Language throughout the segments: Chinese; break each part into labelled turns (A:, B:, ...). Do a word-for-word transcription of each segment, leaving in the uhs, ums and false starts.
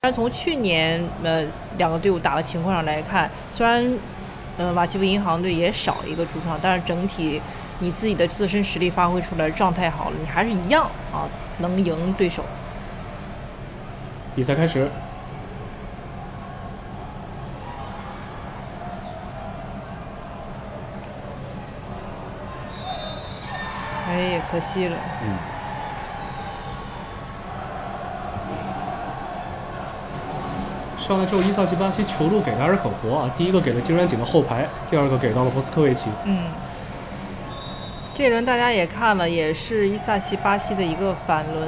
A: 但从去年呃两个队伍打的情况上来看，虽然呃瓦基弗银行队也少一个主场，但是整体你自己的自身实力发挥出来，状态好了，你还是一样啊能赢对手。
B: 比赛开始。
A: 哎，可惜了。
B: 嗯。上来之后，伊萨奇巴西球路给的还是很活啊。第一个给了金软锦的后排，第二个给到了博斯科维奇。
A: 嗯，这轮大家也看了，也是伊萨奇巴西的一个反轮。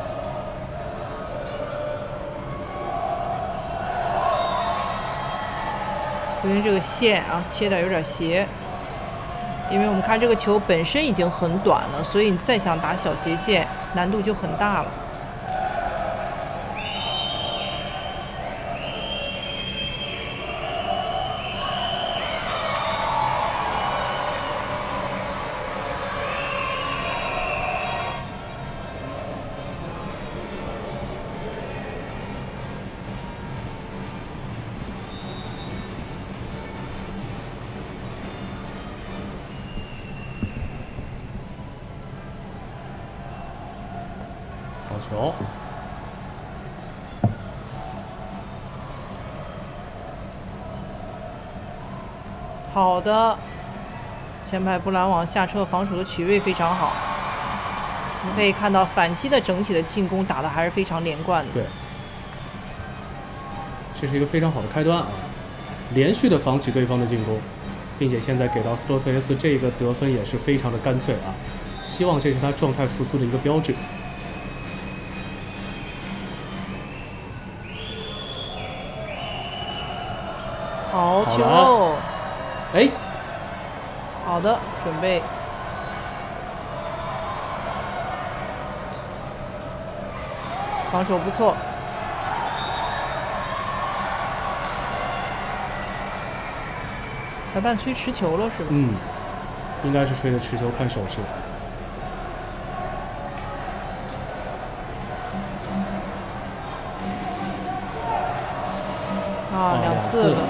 A: 因为这个线啊切的有点斜，因为我们看这个球本身已经很短了，所以你再想打小斜线难度就很大了。
B: 球，
A: 好的，前排布兰网下车防守的取位非常好。我们可以看到反击的整体的进攻打得还是非常连贯的。
B: 对，这是一个非常好的开端啊！连续的防起对方的进攻，并且现在给到斯洛特耶斯这个得分也是非常的干脆啊！希望这是他状态复苏的一个标志。
A: 好球！
B: 哎，
A: 好的，准备。防守不错。裁判吹持球了是吧？
B: 嗯，应该是吹的持球看手势。
A: 啊，两次了。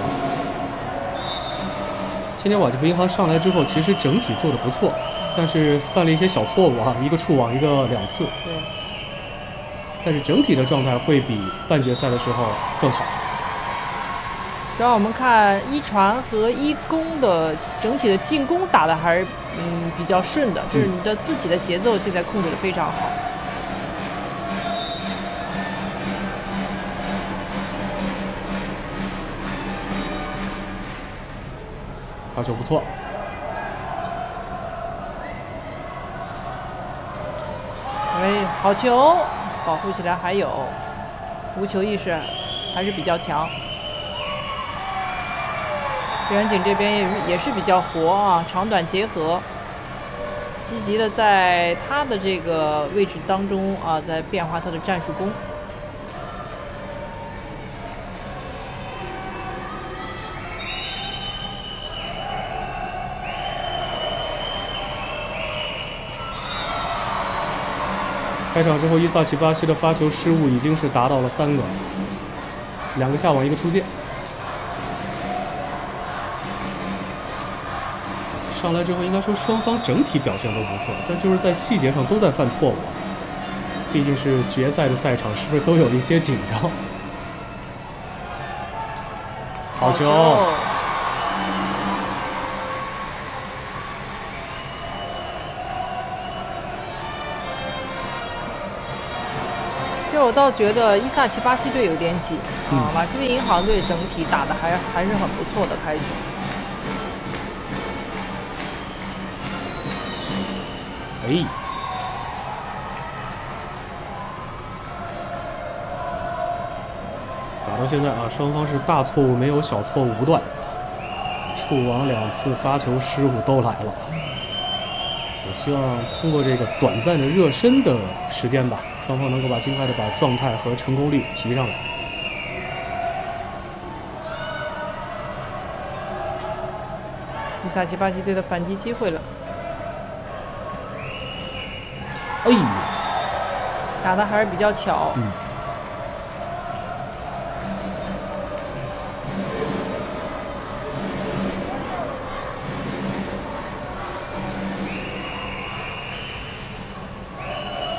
B: 今天瓦基弗银行上来之后，其实整体做的不错，但是犯了一些小错误啊，一个触网，一个两次。
A: 对。
B: 但是整体的状态会比半决赛的时候更好。
A: 主要我们看一传和一攻的整体的进攻打的还是嗯比较顺的，就是你的自己的节奏现在控制的非常好。
B: 发球不错。
A: 哎，好球！保护起来还有无球意识，还是比较强。金软锦这边也是也是比较活啊，长短结合，积极的在他的这个位置当中啊，在变化他的战术攻。
B: 开场之后，伊萨奇巴西的发球失误已经是达到了三个，两个下网，一个出界。上来之后，应该说双方整体表现都不错，但就是在细节上都在犯错误。毕竟是决赛的赛场，是不是都有一些紧张？好球！
A: 其实我倒觉得伊萨奇巴西队有点紧啊，
B: 嗯、
A: 瓦基弗银行队整体打的还还是很不错的开局。
B: 哎，打到现在啊，双方是大错误没有，小错误不断，触网两次，发球失误都来了。也希望通过这个短暂的热身的时间吧，双方能够把尽快的把状态和成功率提上来。
A: 伊萨奇巴西队的反击机会了。
B: 哎呦，
A: 打的还是比较巧。
B: 嗯。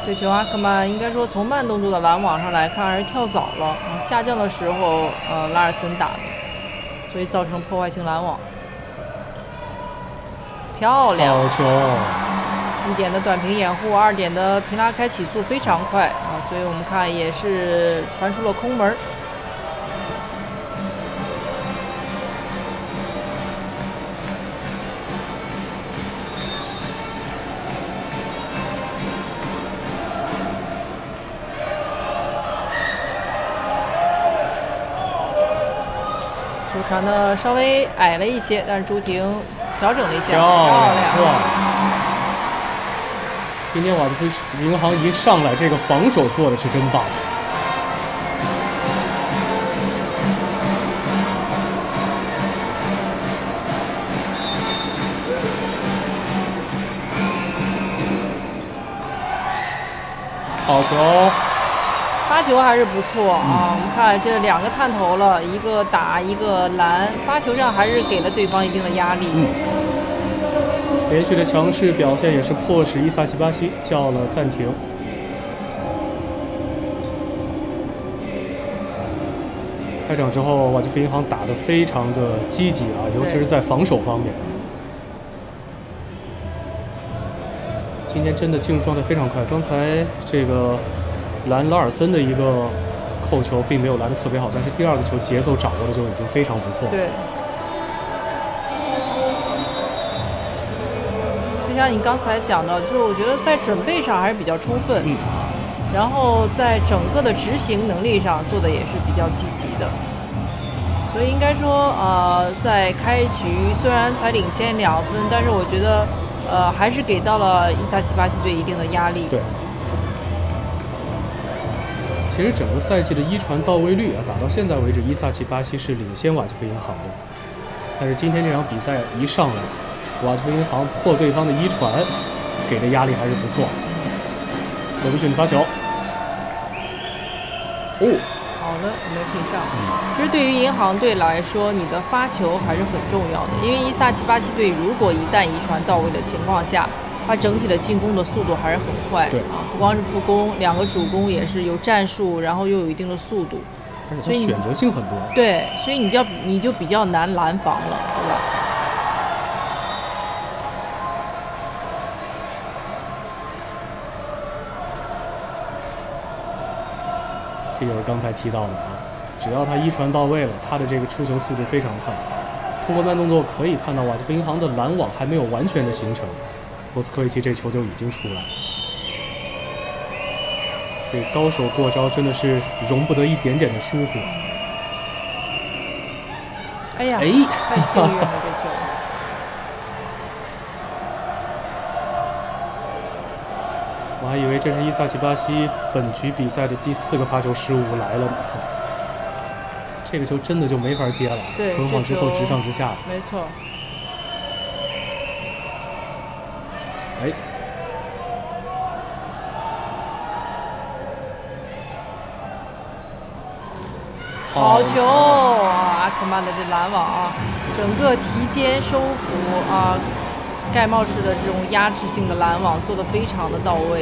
A: 这球阿克曼应该说从慢动作的拦网上来看还是跳早了啊，下降的时候呃拉尔森打的，所以造成破坏性拦网。漂亮，
B: 好球！
A: 一点的短平掩护，二点的平拉开起速非常快啊，所以我们看也是传出了空门。球传的稍微矮了一些，但是朱婷调整了一下，漂亮！
B: 今天瓦特菲银行一上来，这个防守做的是真棒。好球！
A: 发球还是不错啊，我们看这两个探头了，一个打一个拦，发球上还是给了对方一定的压力。
B: 嗯，连续的强势表现也是迫使伊萨奇巴西叫了暂停。开场之后，瓦基弗银行打得非常的积极啊，尤其是在防守方面。今天真的进入状态非常快，刚才这个。拦拉尔森的一个扣球并没有拦得特别好，但是第二个球节奏掌握的就已经非常不错。
A: 对，就像你刚才讲的，就是我觉得在准备上还是比较充分，嗯，然后在整个的执行能力上做的也是比较积极的，所以应该说，呃，在开局虽然才领先两分，但是我觉得，呃，还是给到了伊萨奇巴西队一定的压力。
B: 对。其实整个赛季的一传到位率啊，打到现在为止，伊萨奇巴西是领先瓦基弗银行的。但是今天这场比赛一上来，瓦基弗银行破对方的一传，给的压力还是不错。罗比逊发球，哦，
A: 好的，没拼上。其实对于银行队来说，你的发球还是很重要的，因为伊萨奇巴西队如果一旦一传到位的情况下，它整体的进攻的速度还是很快，
B: 对
A: 啊，不光是副攻，两个主攻也是有战术，然后又有一定的速度，
B: 所以选择性很多。
A: 对，所以你就你就比较难拦防了，对吧？
B: 这就是刚才提到的啊，只要他一传到位了，他的这个出球速度非常快。通过慢动作可以看到，瓦基弗银行的拦网还没有完全的形成。博斯科维奇这球就已经出来，这高手过招真的是容不得一点点的疏忽。
A: 哎呀，
B: 哎，
A: 太幸运了这球！
B: 我还以为这是伊萨奇巴西本局比赛的第四个发球失误来了呢。这个球真的就没法接了，
A: 对，
B: 横晃之后直上直下。
A: 没错。
B: 哎，
A: 好球啊！阿克曼的这拦网啊，整个提肩收服啊，盖帽式的这种压制性的拦网做得非常的到位。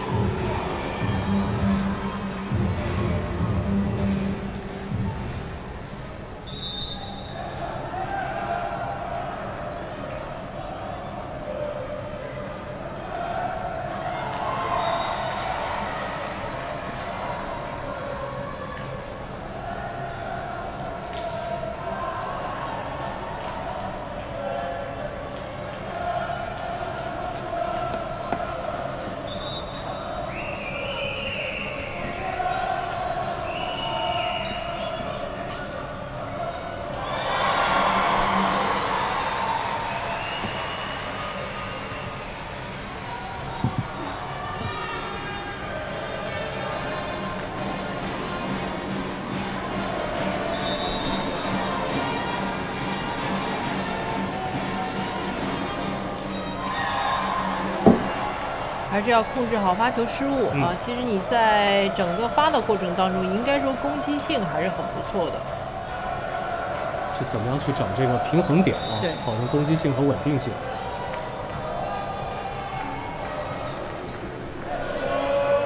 A: 还是要控制好发球失误、嗯、啊！其实你在整个发的过程当中，应该说攻击性还是很不错的。
B: 就怎么样去找这个平衡点啊？
A: 对，
B: 保证攻击性和稳定性。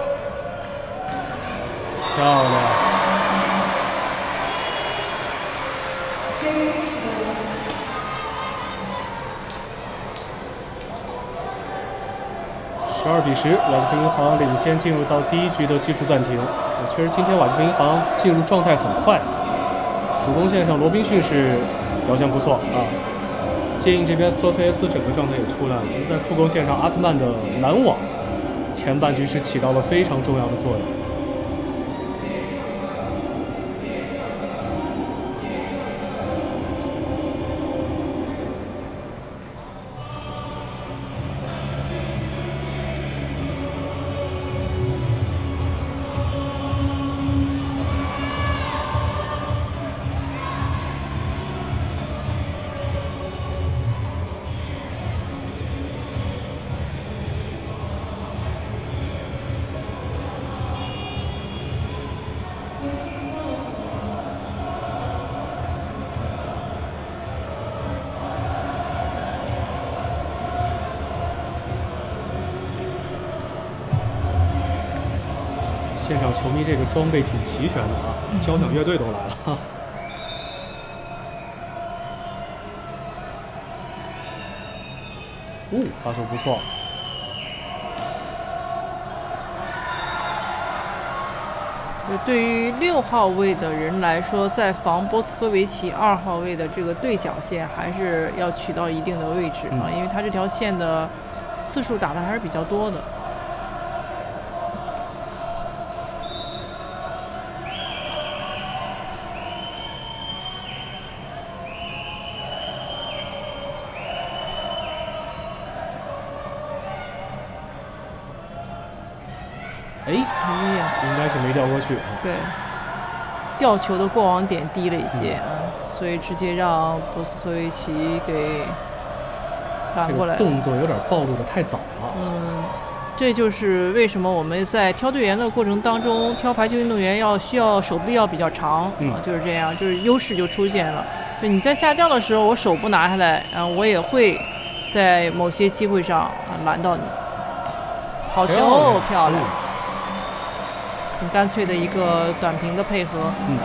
B: 漂亮。十二比十，瓦基弗银行领先进入到第一局的技术暂停。确实，今天瓦基弗银行进入状态很快。主攻线上，罗宾逊是表现不错啊。接应这边斯洛特耶斯整个状态也出来了。在副攻线上，阿克曼的拦网，前半局是起到了非常重要的作用。现场球迷这个装备挺齐全的啊，交响乐队都来了。哦，发球不错。
A: 就对于六号位的人来说，在防波斯科维奇二号位的这个对角线，还是要取到一定的位置啊，因为他这条线的次数打的还是比较多的。
B: 哎，应该是没掉过去。
A: 对，吊球的过网点低了一些啊、嗯，所以直接让波斯科维奇给反过来。
B: 这个动作有点暴露的太早了。
A: 嗯，这就是为什么我们在挑队员的过程当中，挑排球运动员要需要手臂要比较长，
B: 嗯，
A: 啊、就是这样，就是优势就出现了。就你在下降的时候，我手不拿下来，啊，我也会在某些机会上啊拦到你。好球，漂亮。嗯，很干脆的一个短平的配合。
B: 嗯，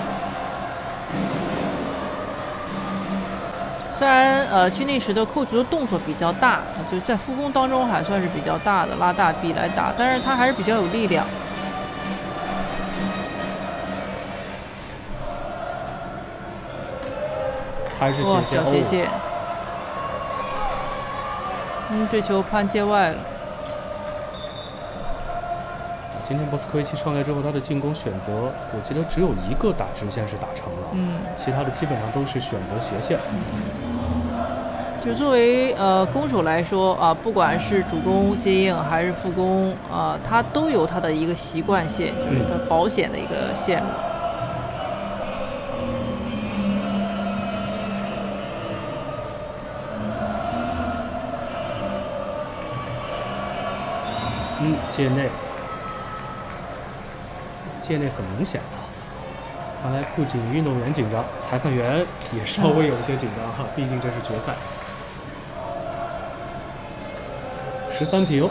A: 虽然呃军内时的扣球的动作比较大，就在副攻当中还算是比较大的，拉大臂来打，但是他还是比较有力量。
B: 还是斜线，
A: 小斜线。嗯，这球判界外了。
B: 今天波斯科维奇上来之后，他的进攻选择，我记得只有一个打直线是打成了，
A: 嗯，
B: 其他的基本上都是选择斜线。
A: 就作为呃攻手来说啊、呃，不管是主攻接应还是副攻啊、呃，他都有他的一个习惯线，就是他保险的一个线路。
B: 嗯，界内。界内很明显啊，看来不仅运动员紧张，裁判员也稍微有些紧张哈，毕竟这是决赛。十三平，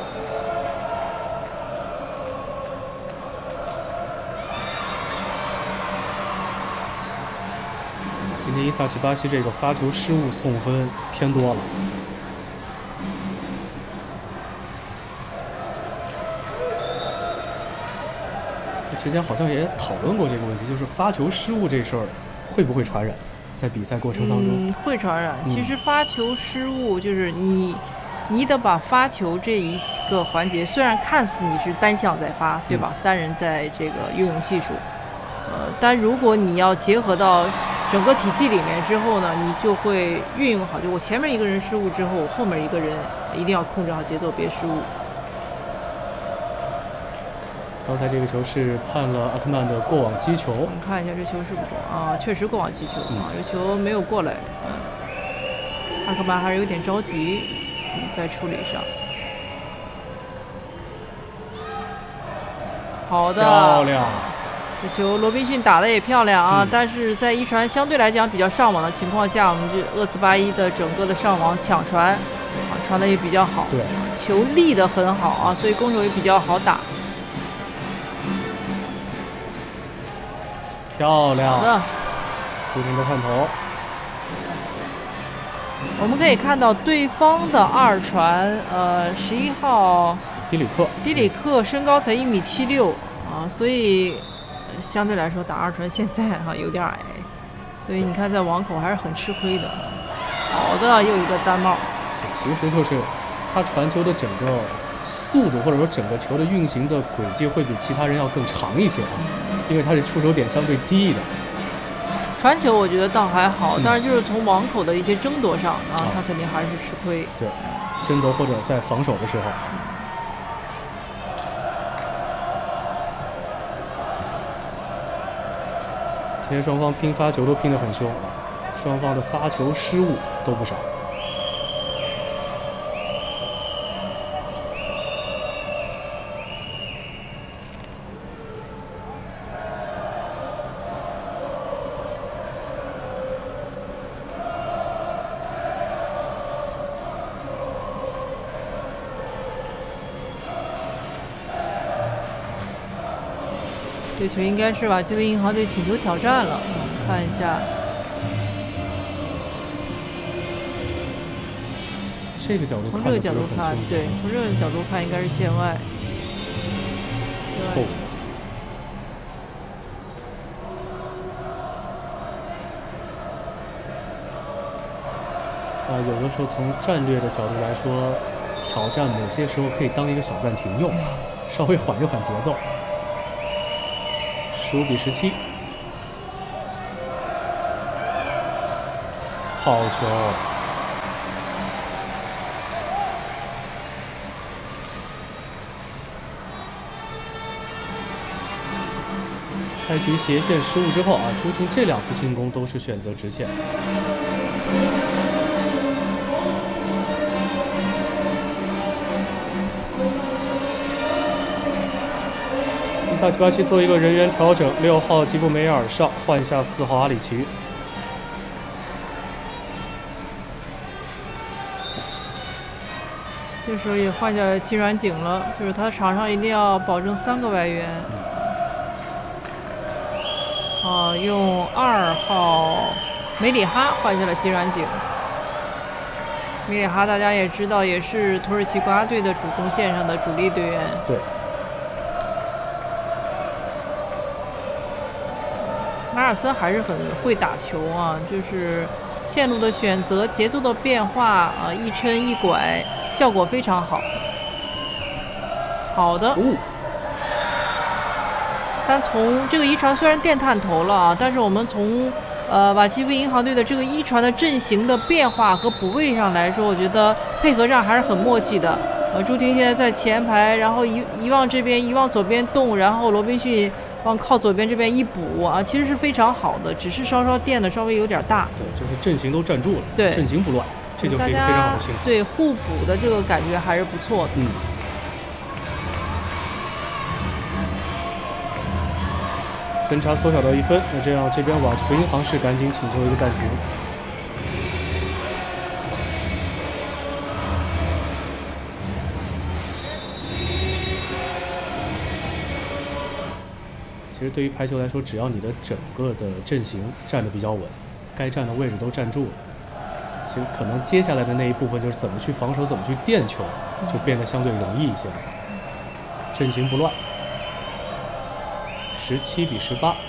B: 今天伊萨奇巴西这个发球失误送分偏多了。之前好像也讨论过这个问题，就是发球失误这事儿会不会传染，在比赛过程当中？
A: 嗯，会传染。其实发球失误就是你，你得把发球这一个环节，虽然看似你是单向在发，对吧？嗯、单人在这个游泳技术，呃，但如果你要结合到整个体系里面之后呢，你就会运用好。就我前面一个人失误之后，我后面一个人一定要控制好节奏，别失误。
B: 刚才这个球是判了阿克曼的过网击球。
A: 我们看一下这球是不是啊？确实过网击球、嗯、啊，这球没有过来。嗯，阿克曼还是有点着急，嗯，在处理上。好的，
B: 漂亮。
A: 这球罗宾逊打的也漂亮啊，
B: 嗯、
A: 但是在一传相对来讲比较上网的情况下，我们这厄兹巴伊的整个的上网抢传啊，传的也比较好。
B: 对，
A: 球立得很好啊，所以攻手也比较好打。
B: 漂亮！
A: 好的，
B: 朱婷的换头。
A: 我们可以看到对方的二传，呃，十一号
B: 迪里克，
A: 迪里克身高才一米七六啊，所以、呃、相对来说打二传现在哈、啊、有点矮，所以你看在网口还是很吃亏的。好的，又一个单帽。
B: 这其实就是他传球的整个速度，或者说整个球的运行的轨迹会比其他人要更长一些，因为他是出手点相对低的。
A: 传球我觉得倒还好，
B: 嗯、
A: 但是就是从网口的一些争夺上啊，他肯定还是吃亏。
B: 对，争夺或者在防守的时候。今天双方拼发球都拼得很凶，双方的发球失误都不少。
A: 这球应该是瓦基维银行队请求挑战了，我们看一下。
B: 这个角度看，
A: 从这个角度看，对，从这个角度看应该是界外。
B: 后。啊，有的时候从战略的角度来说，挑战某些时候可以当一个小暂停用，稍微缓一缓节奏。十五比十七，好球！开局斜线失误之后啊，朱婷这两次进攻都是选择直线。萨奇巴西做一个人员调整，六号吉布梅尔上，换下四号阿里奇。
A: 这时候也换下齐软景了，就是他场上一定要保证三个外援。啊，用二号梅里哈换下了齐软景。梅里哈大家也知道，也是土耳其国家队的主攻线上的主力队员。
B: 对。
A: 马尔森还是很会打球啊，就是线路的选择、节奏的变化啊，一抻一拐，效果非常好。好的。
B: 哦、
A: 但从这个一传虽然电探头了啊，但是我们从呃瓦基维银行队的这个一传的阵型的变化和补位上来说，我觉得配合上还是很默契的。呃，朱婷现在在前排，然后一一往这边，一往左边动，然后罗宾逊往靠左边这边一补啊，其实是非常好的，只是稍稍垫的稍微有点大。
B: 对，就是阵型都站住了，
A: 对，
B: 阵型不乱，这就是一个非常好的信号。
A: 对，互补的这个感觉还是不错的。
B: 嗯。分差缩小到一分，那这样这边瓦基维银行是赶紧请求一个暂停。其实对于排球来说，只要你的整个的阵型站得比较稳，该站的位置都站住了，其实可能接下来的那一部分就是怎么去防守，怎么去垫球，就变得相对容易一些了。阵型不乱，十七比十八。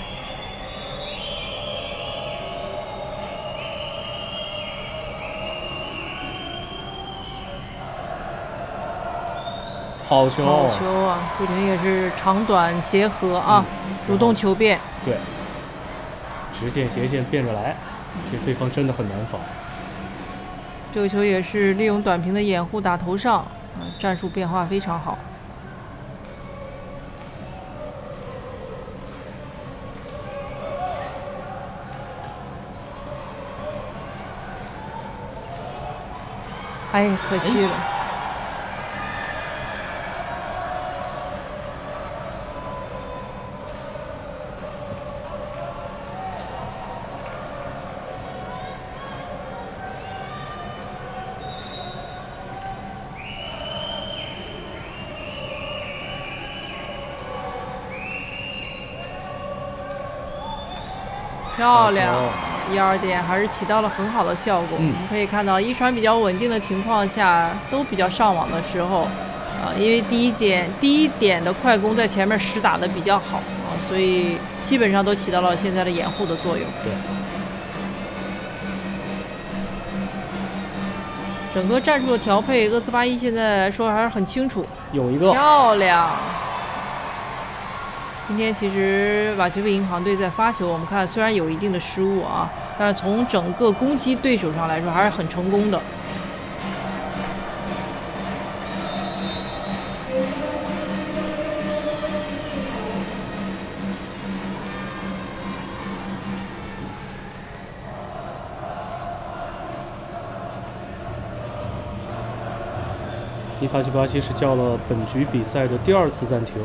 B: 好球！
A: 好球啊！朱婷也是长短结合啊，嗯、主动求变。
B: 对，直线斜线变着来，这对方真的很难防。
A: 这个球也是利用短平的掩护打头上，嗯，战术变化非常好。哎，可惜了。哎漂亮，一二点还是起到了很好的效果。
B: 嗯、
A: 我们可以看到一传比较稳定的情况下，都比较上网的时候，啊、呃，因为第一点第一点的快攻在前面实打的比较好啊、呃，所以基本上都起到了现在的掩护的作用。
B: 对。
A: 整个战术的调配，厄兹巴伊现在来说还是很清楚。
B: 有一个
A: 漂亮。今天其实瓦奇夫银行队在发球，我们看虽然有一定的失误啊，但是从整个攻击对手上来说还是很成功的。
B: 伊萨奇巴西是叫了本局比赛的第二次暂停。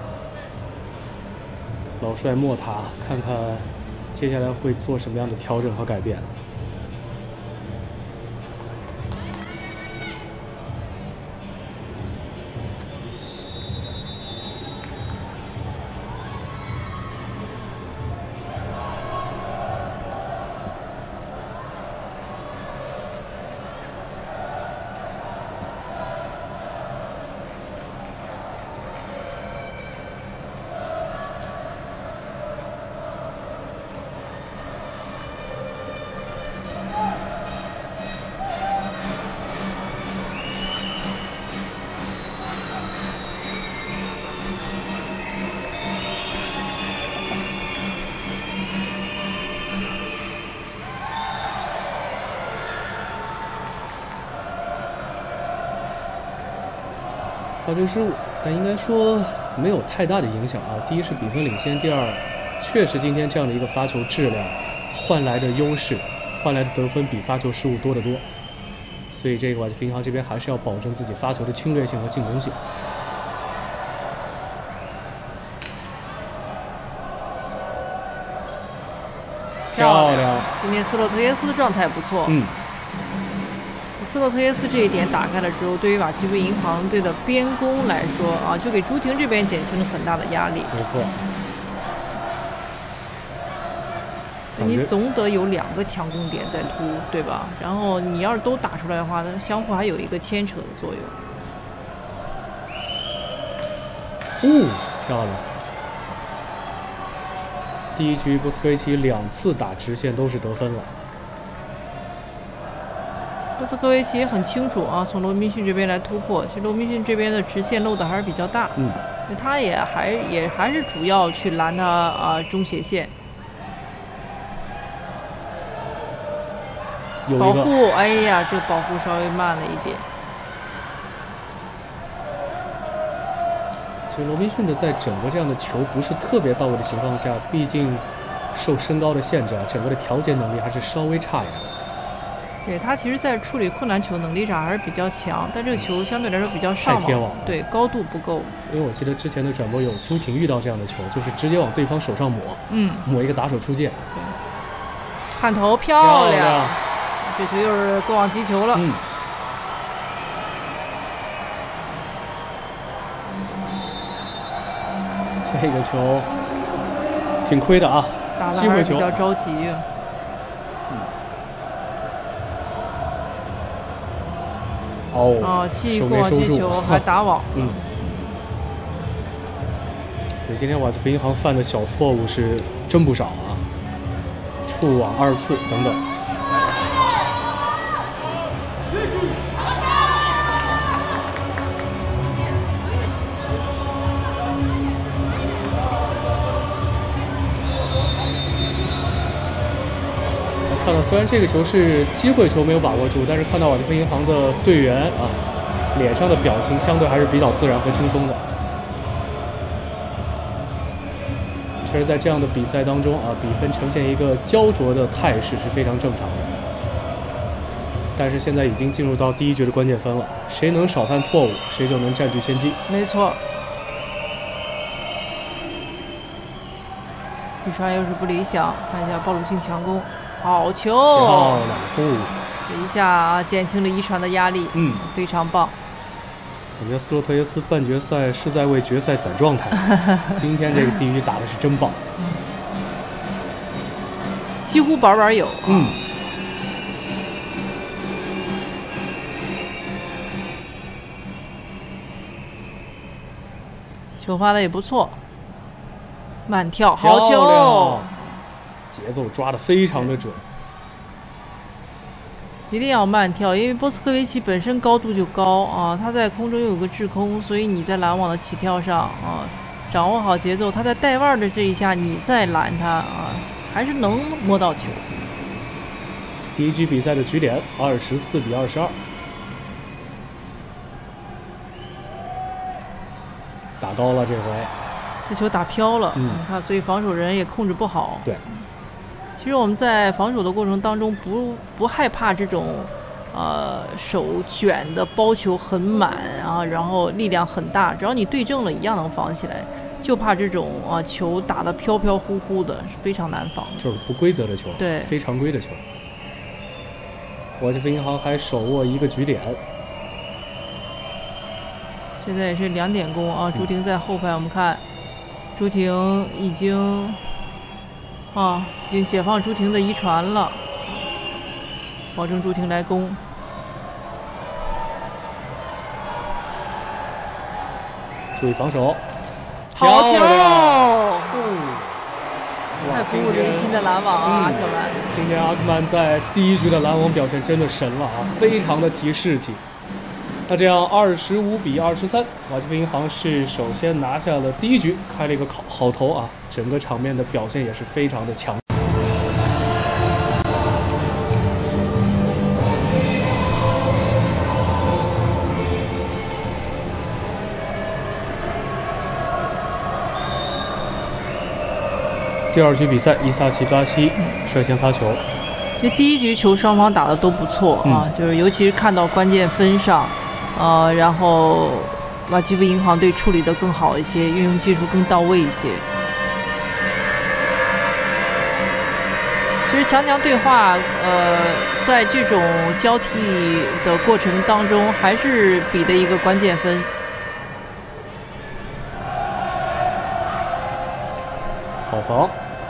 B: 老帅莫塔，看看接下来会做什么样的调整和改变。发球失误，但应该说没有太大的影响啊。第一是比分领先，第二，确实今天这样的一个发球质量换来的优势，换来的得分比发球失误多得多。所以这个瓦基弗银行这边还是要保证自己发球的侵略性和进攻性。漂亮！
A: 今天斯洛特耶斯状态不错。
B: 嗯。
A: 斯洛特耶斯这一点打开了之后，对于瓦奇夫银行队的边攻来说啊，就给朱婷这边减轻了很大的压力。
B: 没错。
A: 你总得有两个强攻点在突，对吧？然后你要是都打出来的话，那相互还有一个牵扯的作
B: 用。哦，漂亮！第一局布斯科维奇两次打直线都是得分了。
A: 布斯科维奇很清楚啊，从罗宾逊这边来突破。其实罗宾逊这边的直线漏的还是比较大，
B: 嗯，
A: 他也还也还是主要去拦他啊、呃、中斜线。保护，哎呀，这保护稍微慢了一点。
B: 所以罗宾逊的在整个这样的球不是特别到位的情况下，毕竟受身高的限制啊，整个的调节能力还是稍微差一点。
A: 对他其实，在处理困难球能力上还是比较强，但这个球相对来说比较上
B: 网，
A: 对高度不够。
B: 因为我记得之前的转播有朱婷遇到这样的球，就是直接往对方手上抹，
A: 嗯，
B: 抹一个打手出界。
A: 对，看头漂亮，
B: 漂亮
A: 这球又是过网击球了。
B: 嗯。这个球挺亏的啊，
A: 打的还是比较着急。
B: 哦，
A: 啊，弃过网击球还打网，
B: 嗯。所以今天瓦基弗银行犯的小错误是真不少啊，触网二次等等。看到虽然这个球是机会球没有把握住，但是看到瓦基弗银行的队员啊，脸上的表情相对还是比较自然和轻松的。确实，在这样的比赛当中啊，比分呈现一个焦灼的态势是非常正常的。但是现在已经进入到第一局的关键分了，谁能少犯错误，谁就能占据先机。
A: 没错。一传又是不理想，看一下暴露性强攻。好球！
B: 漂亮！哦，
A: 这一下啊，减轻了一传的压力，
B: 嗯，
A: 非常棒。
B: 感觉斯洛特耶斯半决赛是在为决赛攒状态。今天这个第一局打的是真棒。
A: 几乎板板有。
B: 嗯。
A: 球发的也不错，慢跳，好球，
B: 节奏抓得非常的准。
A: 一定要慢跳，因为波斯科维奇本身高度就高啊，他在空中又有个滞空，所以你在拦网的起跳上啊，掌握好节奏，他在带腕的这一下，你再拦他啊，还是能摸到球。
B: 第一局比赛的局点二十四比二十二。打高了这回，
A: 这球打飘了，
B: 嗯，
A: 你看，所以防守人也控制不好。
B: 对，
A: 其实我们在防守的过程当中不不害怕这种，呃，手卷的包球很满啊，然后力量很大，只要你对正了，一样能防起来。就怕这种啊球打得飘飘忽忽的，是非常难防。
B: 就是不规则的球，
A: 对，
B: 非常规的球。瓦基弗银行还手握一个局点。
A: 现在也是两点攻啊！朱婷在后排，我们看，朱婷已经啊，已经解放朱婷的遗传了，保证朱婷来攻。
B: 注意防守，
A: 好球！
B: 嗯，
A: 太鼓舞人心的拦网啊，阿克曼！
B: 今天阿克曼在第一局的拦网表现真的神了啊，非常的提士气。那这样二十五比二十三，瓦基弗银行是首先拿下了第一局，开了一个好好头啊，整个场面的表现也是非常的强。第二局比赛，伊萨奇巴西率先发球。
A: 这第一局球双方打的都不错啊，嗯、就是尤其是看到关键分上。呃，然后瓦基弗银行队处理的更好一些，运用技术更到位一些。其实强强对话，呃，在这种交替的过程当中，还是比的一个关键分。
B: 好防，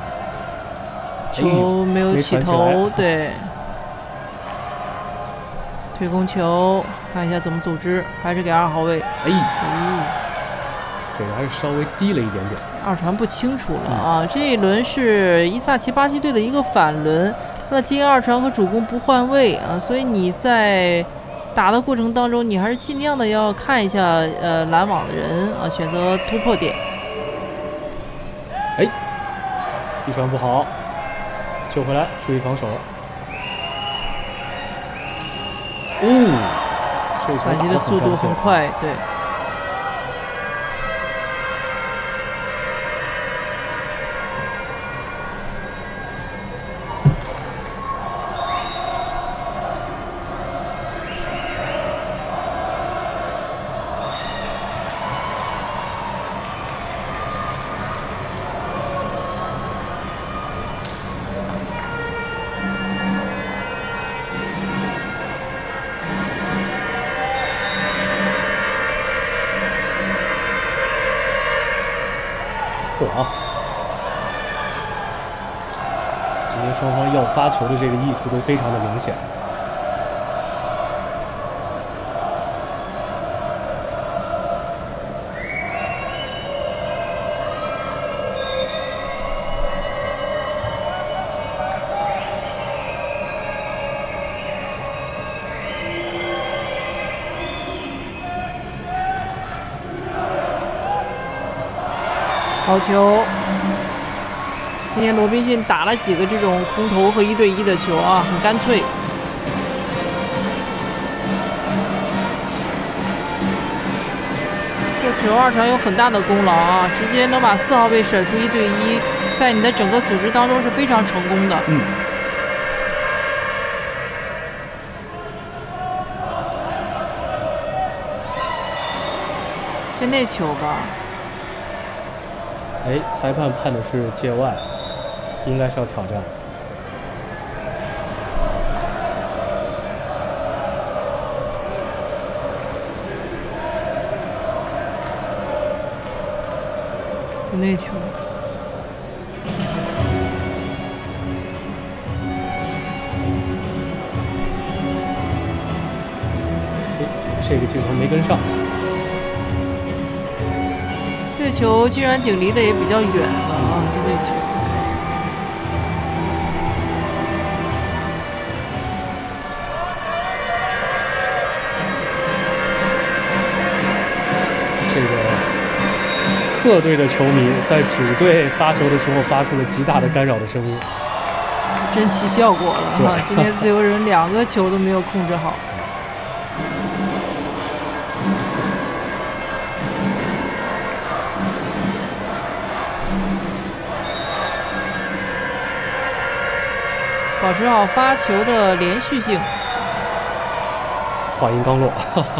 A: 球没有起头，对。推攻球，看一下怎么组织，还是给二号位。
B: 哎，哎，这个还是稍微低了一点点。
A: 二传不清楚了啊！嗯、这一轮是伊萨奇巴西队的一个反轮，他的接二传和主攻不换位啊，所以你在打的过程当中，你还是尽量的要看一下呃拦网的人啊，选择突破点。
B: 哎，一传不好，救回来，注意防守。哦，这球打得
A: 的速度很快，对。
B: 啊！今天双方要发球的这个意图都非常的明显。
A: 好球！今天罗宾逊打了几个这种空投和一对一的球啊，很干脆。这球二传有很大的功劳啊，直接能把四号位甩出一对一，在你的整个组织当中是非常成功的。
B: 嗯。
A: 就那球吧。
B: 哎，裁判判的是界外，应该是要挑战。
A: 就那球。
B: 这个镜头没跟上。
A: 这球居然井离的也比较远了啊！这对球。
B: 这个客队的球迷在主队发球的时候发出了极大的干扰的声音，
A: 真起效果了哈！今天自由人两个球都没有控制好。保持好发球的连续性。
B: 话音刚落，哈哈。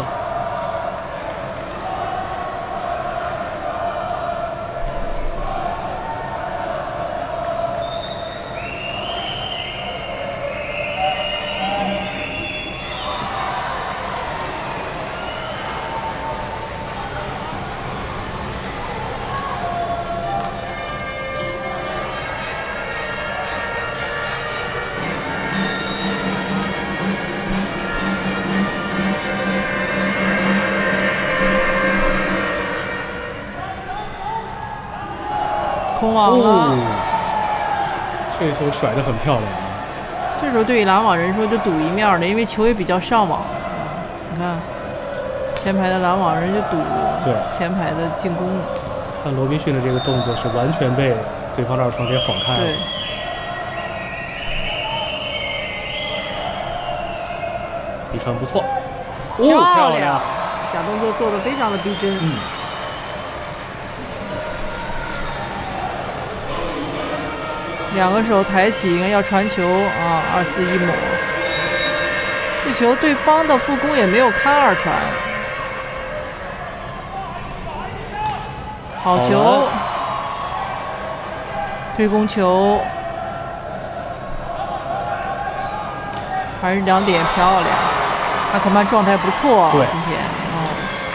A: 空网了、哦，
B: 这球甩得很漂亮。
A: 这时候对于拦网人说就赌一面的，因为球也比较上网。你看前排的拦网人就赌对前排的进攻。
B: 看罗宾逊的这个动作是完全被对方的二传给晃开了。
A: 对，
B: 一传不错，
A: 哦，漂亮！假动作做得非常的逼真。
B: 嗯。
A: 两个手抬起，应该要传球啊！二四一抹，这球对方的副攻也没有看二传，好球，推攻球，还是两点漂亮。阿克曼状态不错，
B: 对，
A: 今天啊。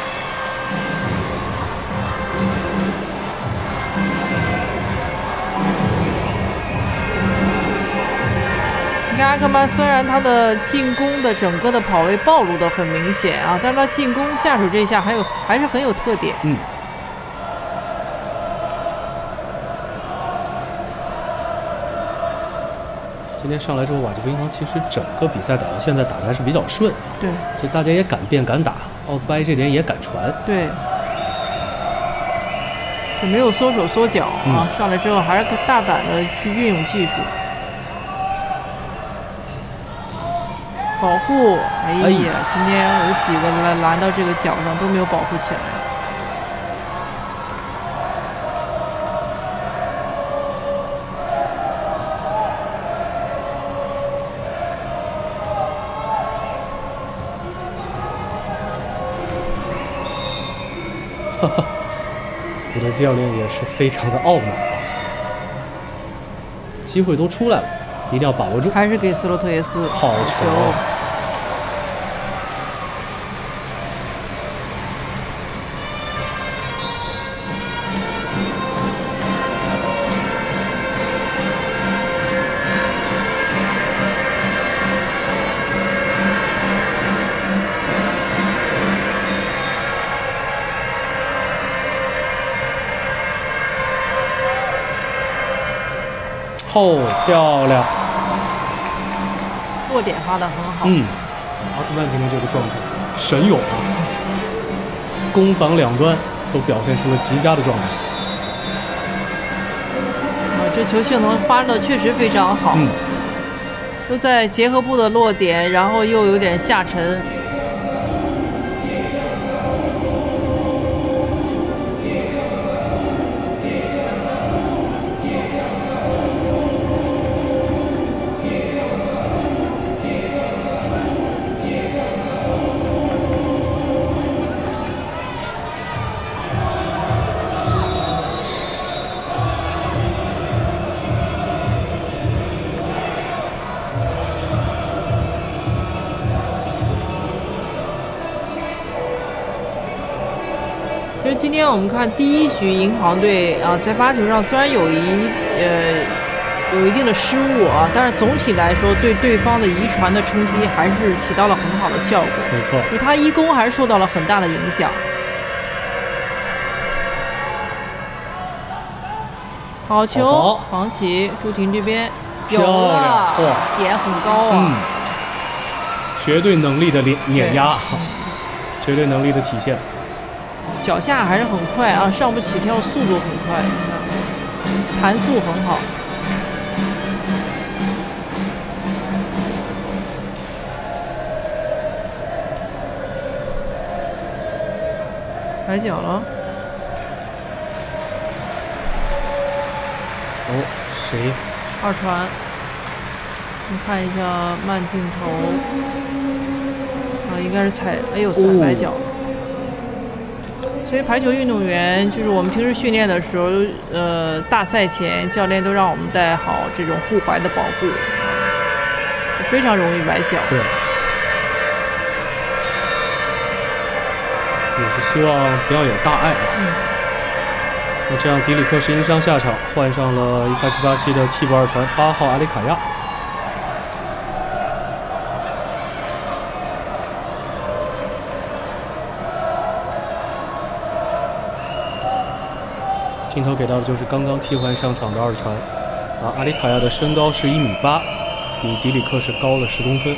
A: 阿克曼虽然他的进攻的整个的跑位暴露的很明显啊，但是他进攻下手这一下还有还是很有特点。
B: 嗯。今天上来之后，瓦吉夫银行其实整个比赛打到现在打的还是比较顺。
A: 对。
B: 所以大家也敢变敢打，奥斯巴伊这点也敢传。
A: 对。就没有缩手缩脚啊、嗯，上来之后还是大胆的去运用技术。保护，哎呀，哎今天有几个拦拦到这个脚上都没有保护起来。
B: 哈哈，我的教练也是非常的懊恼啊，机会都出来了，一定要把握住。
A: 还是给斯洛特耶斯
B: 好球。后漂亮，
A: 落点发的很好。
B: 嗯，阿克曼今天这个状态神勇啊，攻防两端都表现出了极佳的状态。
A: 啊，这球性能发的确实非常好，
B: 嗯，
A: 都在结合部的落点，然后又有点下沉。其实今天我们看第一局银行队啊，在发球上虽然有一呃有一定的失误啊，但是总体来说对对方的遗传的冲击还是起到了很好的效果。
B: 没错，
A: 就他一攻还是受到了很大的影响。好球，黄启，朱婷这边有了，点很高啊，
B: 嗯，绝对能力的碾碾压，绝对能力的体现。
A: 脚下还是很快啊，上步起跳速度很快，弹速很好。抬脚了。
B: 哦，谁？
A: 二传。你看一下慢镜头。啊，应该是踩，哎呦，踩白脚了。哦，所以排球运动员就是我们平时训练的时候，呃，大赛前教练都让我们带好这种护踝的保护，非常容易崴脚。
B: 对。也是希望不要有大碍啊。
A: 嗯。
B: 那这样，迪里克是因伤下场，换上了伊萨奇巴西的替补二传八号阿里卡亚。镜头给到的就是刚刚替换上场的二传，啊，阿里卡亚的身高是一米八，比迪里克是高了十公分。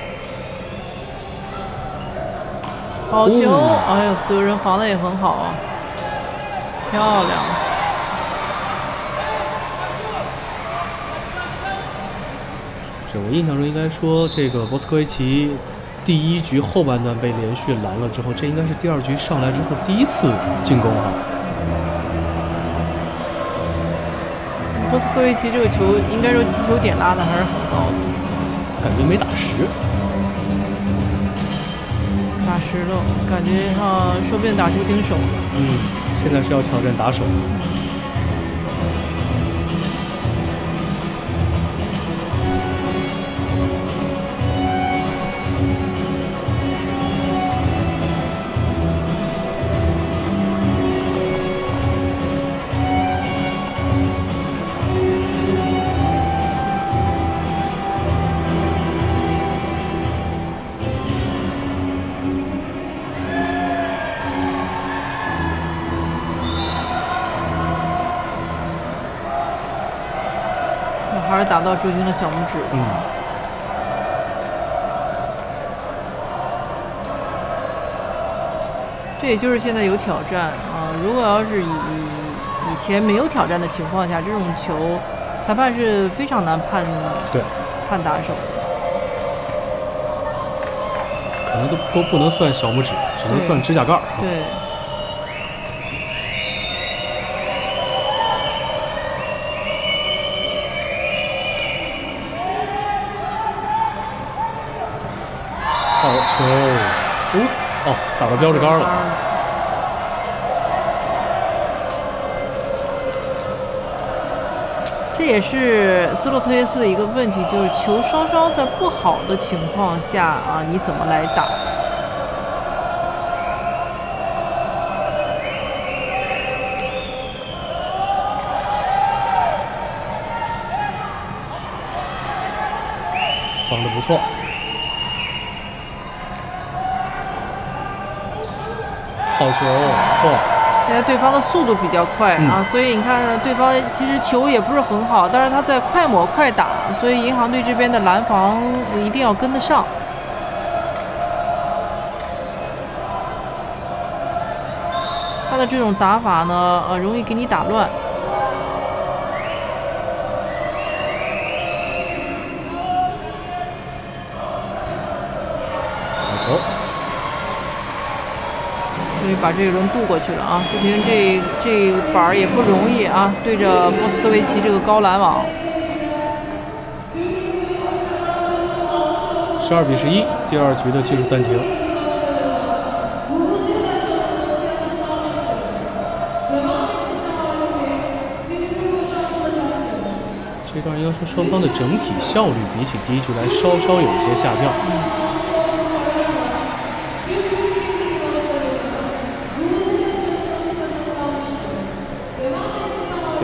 A: 好球！哦，哎呦，自由人防的也很好啊，漂亮。
B: 是我印象中应该说，这个博斯科维奇第一局后半段被连续拦了之后，这应该是第二局上来之后第一次进攻啊。
A: 博斯科维奇这个球应该说击球点拉的还是很高的，
B: 感觉没打实。
A: 打实了，感觉上说不定打出顶手了。
B: 嗯，现在是要挑战打手。
A: 还是打到朱军的小拇指。
B: 嗯。
A: 这也就是现在有挑战啊！如果要是以以前没有挑战的情况下，这种球，裁判是非常难判
B: 对
A: 判打手的。
B: 可能都都不能算小拇指，只能算指甲盖。
A: 对。对
B: 好球！哦哦，打到标志杆了。
A: 这也是斯洛特耶斯的一个问题，就是球稍稍在不好的情况下啊，你怎么来打？
B: 防得不错。好球！嚯！
A: 现在对方的速度比较快、嗯、啊，所以你看对方其实球也不是很好，但是他在快抹快打，所以银行队这边的拦防一定要跟得上。他的这种打法呢，呃，容易给你打乱。
B: 好球！
A: 终于把这一轮渡过去了啊！朱婷这这板儿也不容易啊，对着波斯科维奇这个高拦网。
B: 十二比十一，第二局的技术暂停。这段应该说双方的整体效率比起第一局来稍稍有一些下降。嗯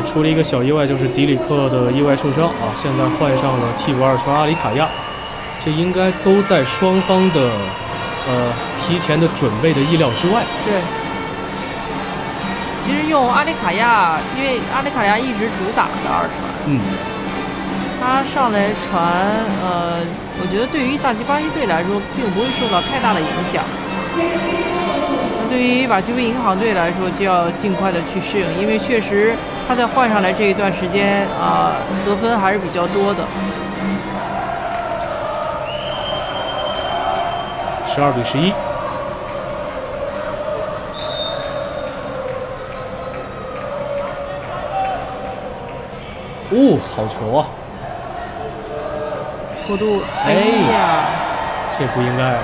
B: 出了一个小意外，就是迪里克的意外受伤啊，现在换上了替补二传阿里卡亚，这应该都在双方的呃提前的准备的意料之外。
A: 对，其实用阿里卡亚，因为阿里卡亚一直主打的二传，
B: 嗯，
A: 他上来传，呃，我觉得对于萨基巴西队来说，并不会受到太大的影响。那对于瓦基维银行队来说，就要尽快的去适应，因为确实他在换上来这一段时间啊、呃，得分还是比较多的。
B: 十二比十一。哦，好球啊！
A: 过度，哎呀，
B: 这不应该啊！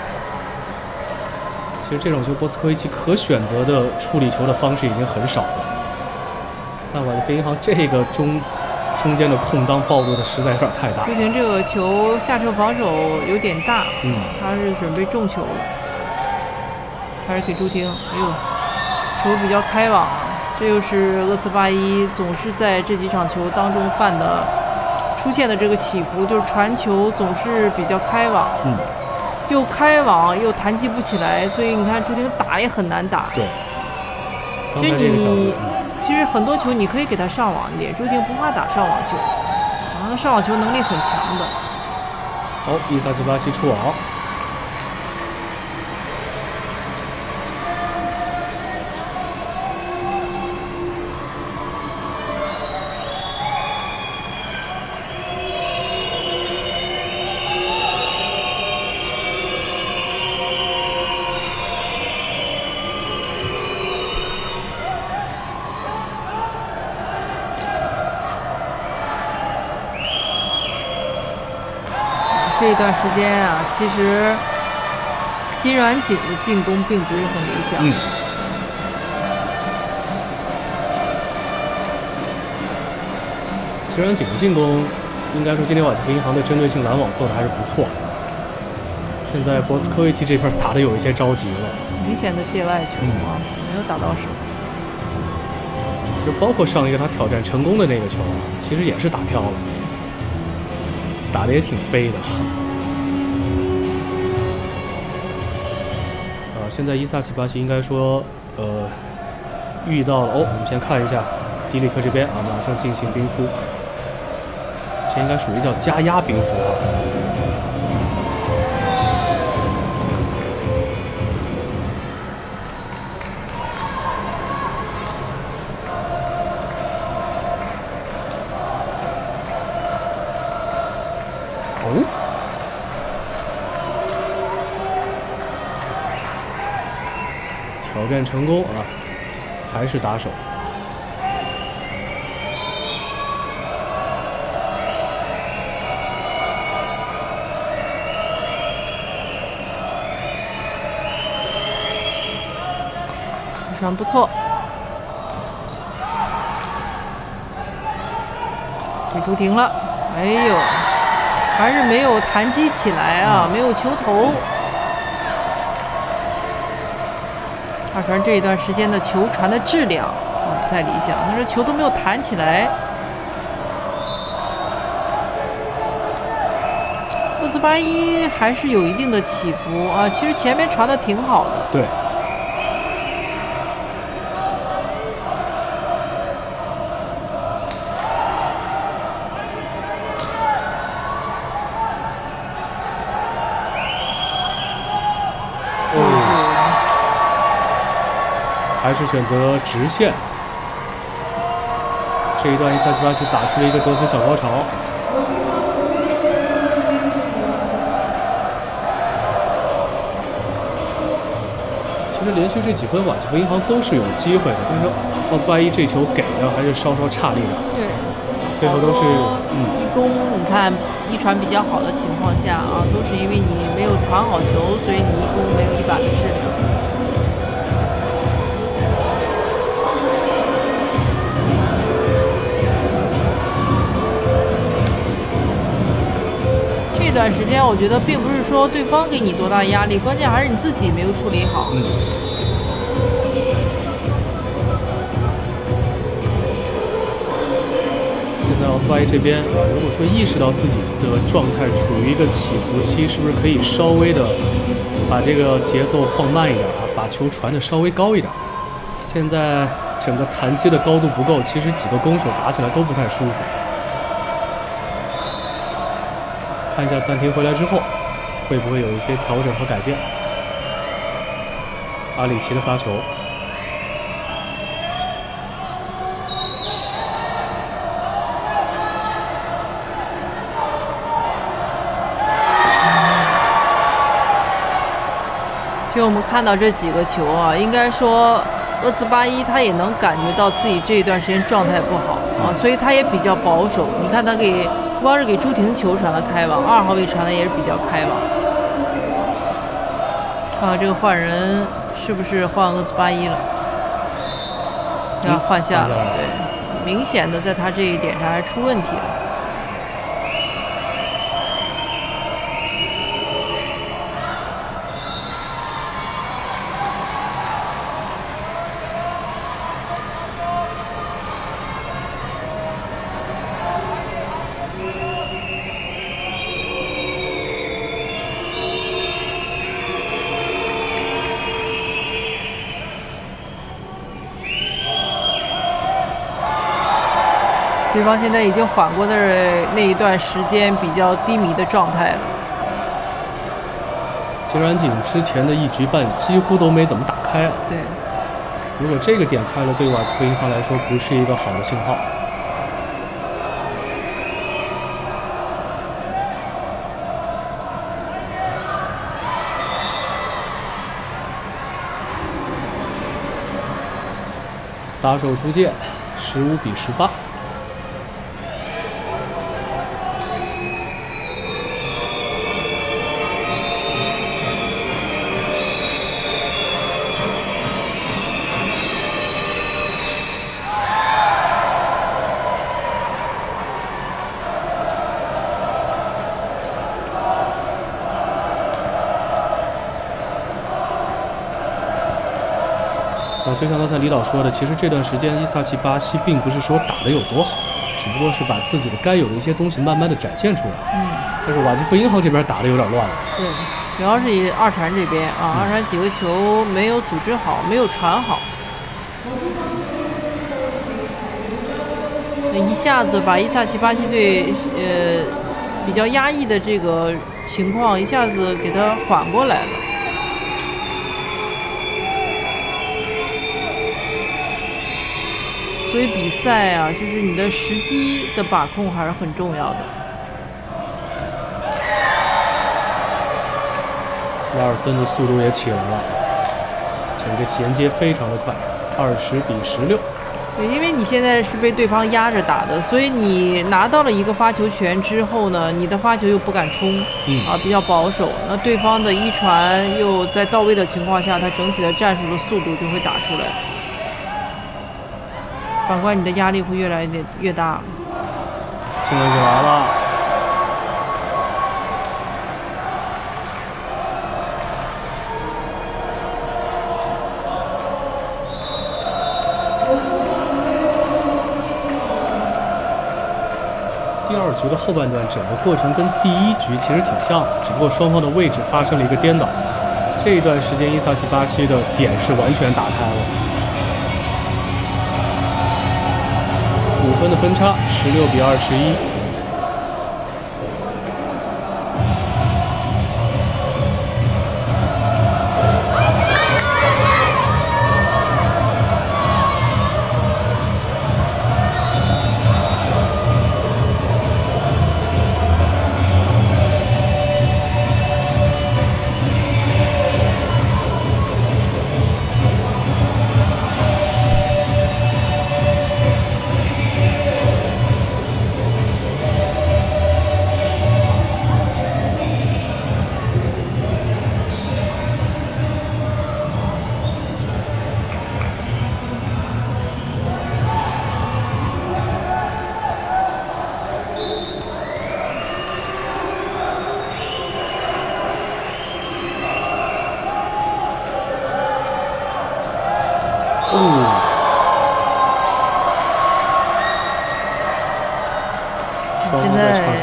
B: 其实这种球，波斯科维奇可选择的处理球的方式已经很少了。但瓦基费银行这个中中间的空当暴露的实在有点太大。
A: 朱婷这个球下车防守有点大，
B: 嗯，
A: 他是准备中球了，还是给朱婷？哎呦，球比较开网，这就是厄兹巴伊总是在这几场球当中犯的。出现的这个起伏，就是传球总是比较开网，
B: 嗯，
A: 又开网又弹击不起来，所以你看朱婷打也很难打。
B: 对，
A: 其实你、嗯、其实很多球你可以给他上网一点，朱婷不怕打上网球，然后他上网球能力很强的。
B: 好，伊萨基巴西出网。
A: 这段时间啊，其实金软景的进攻并不是很理想。
B: 嗯，金软景的进攻，应该说今天瓦基费银行的针对性拦网做的还是不错的。现在波斯科维奇这边打的有一些着急了，
A: 明显的界外球啊，嗯、没有打到手。
B: 其实包括上一个他挑战成功的那个球啊，其实也是打飘了。打的也挺飞的，啊，现在伊萨奇巴西应该说，呃，遇到了哦，我们先看一下迪里克这边啊，马上进行冰敷，这应该属于叫加压冰敷啊。哦，挑战成功啊，还是打手。
A: 传不错，给朱婷了，哎呦！还是没有弹击起来啊，没有球头。二传这一段时间的球传的质量啊不太理想，但是球都没有弹起来。厄兹巴伊还是有一定的起伏啊，其实前面传的挺好的。
B: 对。还是选择直线，这一段伊萨基巴西打出了一个得分小高潮。其实连续这几分，瓦基弗银行都是有机会的，但是奥斯巴伊这球给的还是稍稍差了一点。
A: 对，
B: 最后都是嗯，
A: 一攻你看一传比较好的情况下啊，都是因为你没有传好球，所以你一攻没有一板的质量。这段时间我觉得并不是说对方给你多大压力，关键还是你自己没有处理好。
B: 嗯。 奥斯巴伊这边，如果说意识到自己的状态处于一个起伏期，是不是可以稍微的把这个节奏放慢一点啊，把球传的稍微高一点？现在整个弹击的高度不够，其实几个攻手打起来都不太舒服。看一下暂停回来之后，会不会有一些调整和改变？阿里奇的发球。
A: 其实我们看到这几个球啊，应该说厄兹巴伊他也能感觉到自己这一段时间状态不好啊，所以他也比较保守。你看他给不光是给朱婷球传的开网，二号位传的也是比较开网。看看这个换人是不是换厄兹巴伊了？要换下了，对，明显的在他这一点上还出问题了。对方现在已经缓过的那一段时间比较低迷的状态了。
B: 金然锦之前的一局半几乎都没怎么打开啊。
A: 对，
B: 如果这个点开了，对瓦基弗银行来说不是一个好的信号。打手出界，十五比十八。就像刚才李导说的，其实这段时间伊萨奇巴西并不是说打得有多好，只不过是把自己的该有的一些东西慢慢的展现出来。
A: 嗯，
B: 但是瓦基弗银行这边打得有点乱了。
A: 对，主要是以二传这边啊，二传几个球没有组织好，没有传好，一下子把伊萨奇巴西队呃比较压抑的这个情况一下子给他缓过来了。所以比赛啊，就是你的时机的把控还是很重要的。
B: 拉尔森的速度也起来了，整个衔接非常的快，二十比十六。
A: 对，因为你现在是被对方压着打的，所以你拿到了一个发球权之后呢，你的发球又不敢冲，
B: 嗯
A: 啊，比较保守。那对方的一传又在到位的情况下，他整体的战术的速度就会打出来。反观你的压力会越来越越大。
B: 进来就来了。第二局的后半段，整个过程跟第一局其实挺像的，只不过双方的位置发生了一个颠倒。这一段时间，伊萨奇巴西的点是完全打开了。五分的分差，十六比二十一。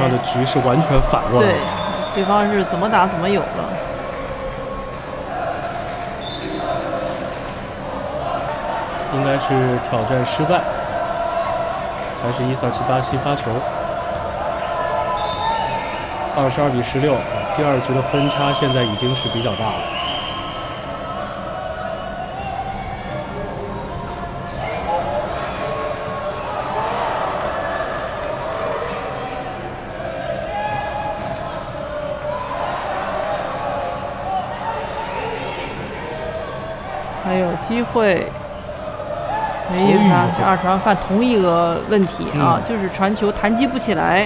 B: 上的局是完全反过来
A: 对
B: 的。
A: 对方是怎么打怎么有了。
B: 应该是挑战失败，还是伊萨奇巴西发球？二十二比十六，第二局的分差现在已经是比较大了。
A: 还有机会。哎呀，这二传犯同一个问题啊，嗯、就是传球弹击不起来。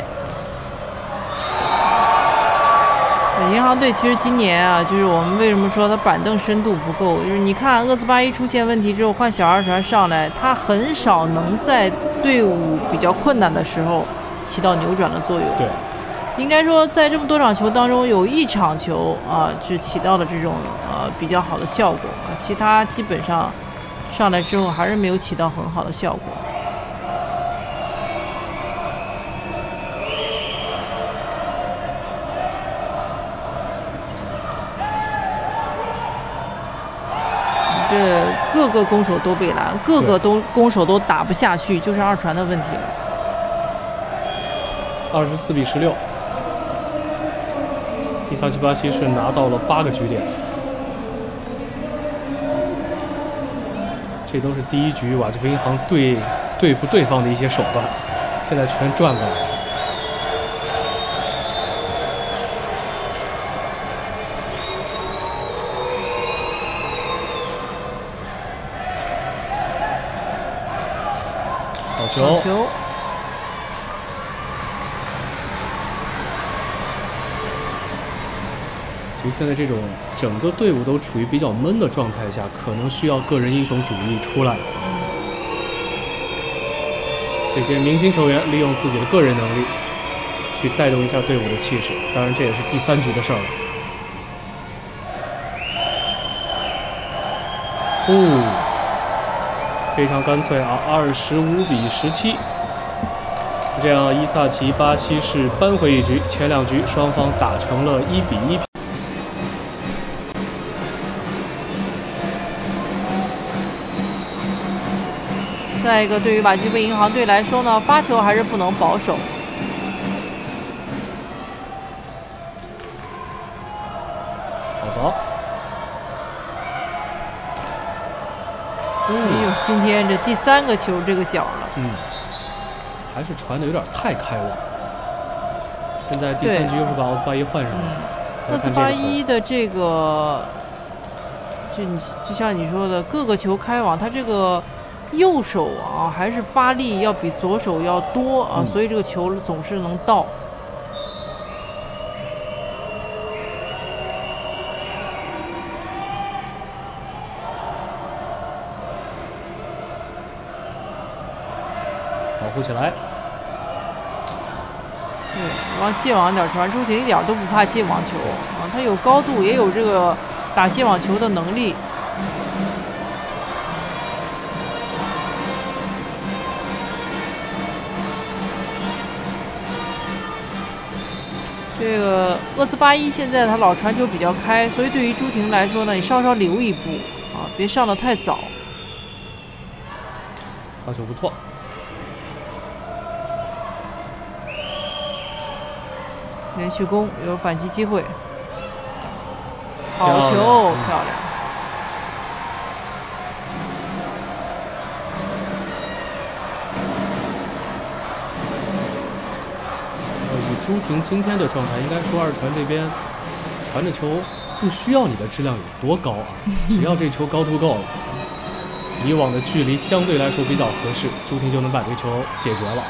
A: 银行队其实今年啊，就是我们为什么说他板凳深度不够，就是你看厄兹巴伊出现问题之后换小二传上来，他很少能在队伍比较困难的时候起到扭转的作用。
B: 对，
A: 应该说在这么多场球当中，有一场球啊是起到了这种呃比较好的效果啊，其他基本上。上来之后还是没有起到很好的效果。这各个攻手都被拦，各个都攻手都打不下去，就是二传的问题了。
B: 二十四比十六，伊萨奇巴西是拿到了八个局点。这都是第一局瓦基弗银行对对付对方的一些手段，现在全转过来了。好球！
A: 好球！
B: 其实现在这种整个队伍都处于比较闷的状态下，可能需要个人英雄主义出来。这些明星球员利用自己的个人能力去带动一下队伍的气势，当然这也是第三局的事儿了。哦，非常干脆啊，二十五比十七。这样伊萨奇巴西是扳回一局，前两局双方打成了一比一。
A: 再一个，对于瓦基弗银行队来说呢，发球还是不能保守。
B: 好，
A: 哎呦，今天这第三个球这个角了，
B: 嗯，还是传的有点太开了。现在第三局又是把奥兹巴伊换上了。
A: 嗯、奥兹巴伊的这个，就你就像你说的，各个球开网，他这个。右手啊，还是发力要比左手要多啊，嗯、所以这个球总是能到。
B: 保护起来。
A: 对，往界网点传，朱婷一点都不怕界网球啊，他有高度，也有这个打界网球的能力。这个厄兹巴伊现在他老传球比较开，所以对于朱婷来说呢，你稍稍留一步啊，别上得太早。
B: 发球不错，
A: 连续攻有反击机会，好球，漂亮。
B: 朱婷今天的状态，应该说二传这边传的球不需要你的质量有多高啊，只要这球高度够了，以往的距离相对来说比较合适，朱婷就能把这球解决了。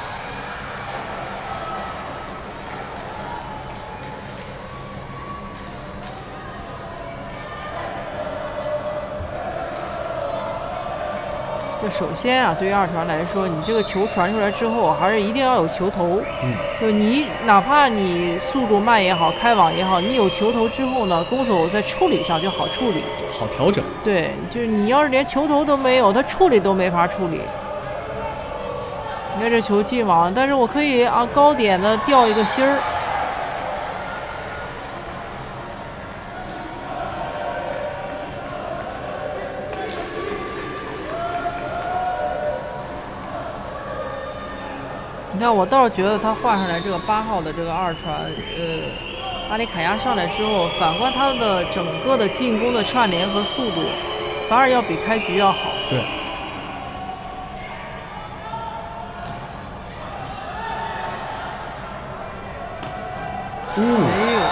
A: 就首先啊，对于二传来说，你这个球传出来之后，还是一定要有球头。
B: 嗯，
A: 就你哪怕你速度慢也好，开网也好，你有球头之后呢，攻手在处理上就好处理，
B: 好调整。
A: 对，就是你要是连球头都没有，他处理都没法处理。 你看这球进网，但是我可以啊高点的吊一个芯儿。你看，我倒是觉得他换上来这个八号的这个二传，呃，阿里卡亚上来之后，反观他的整个的进攻的串联和速度，反而要比开局要好。
B: 对。嗯，
A: 没有，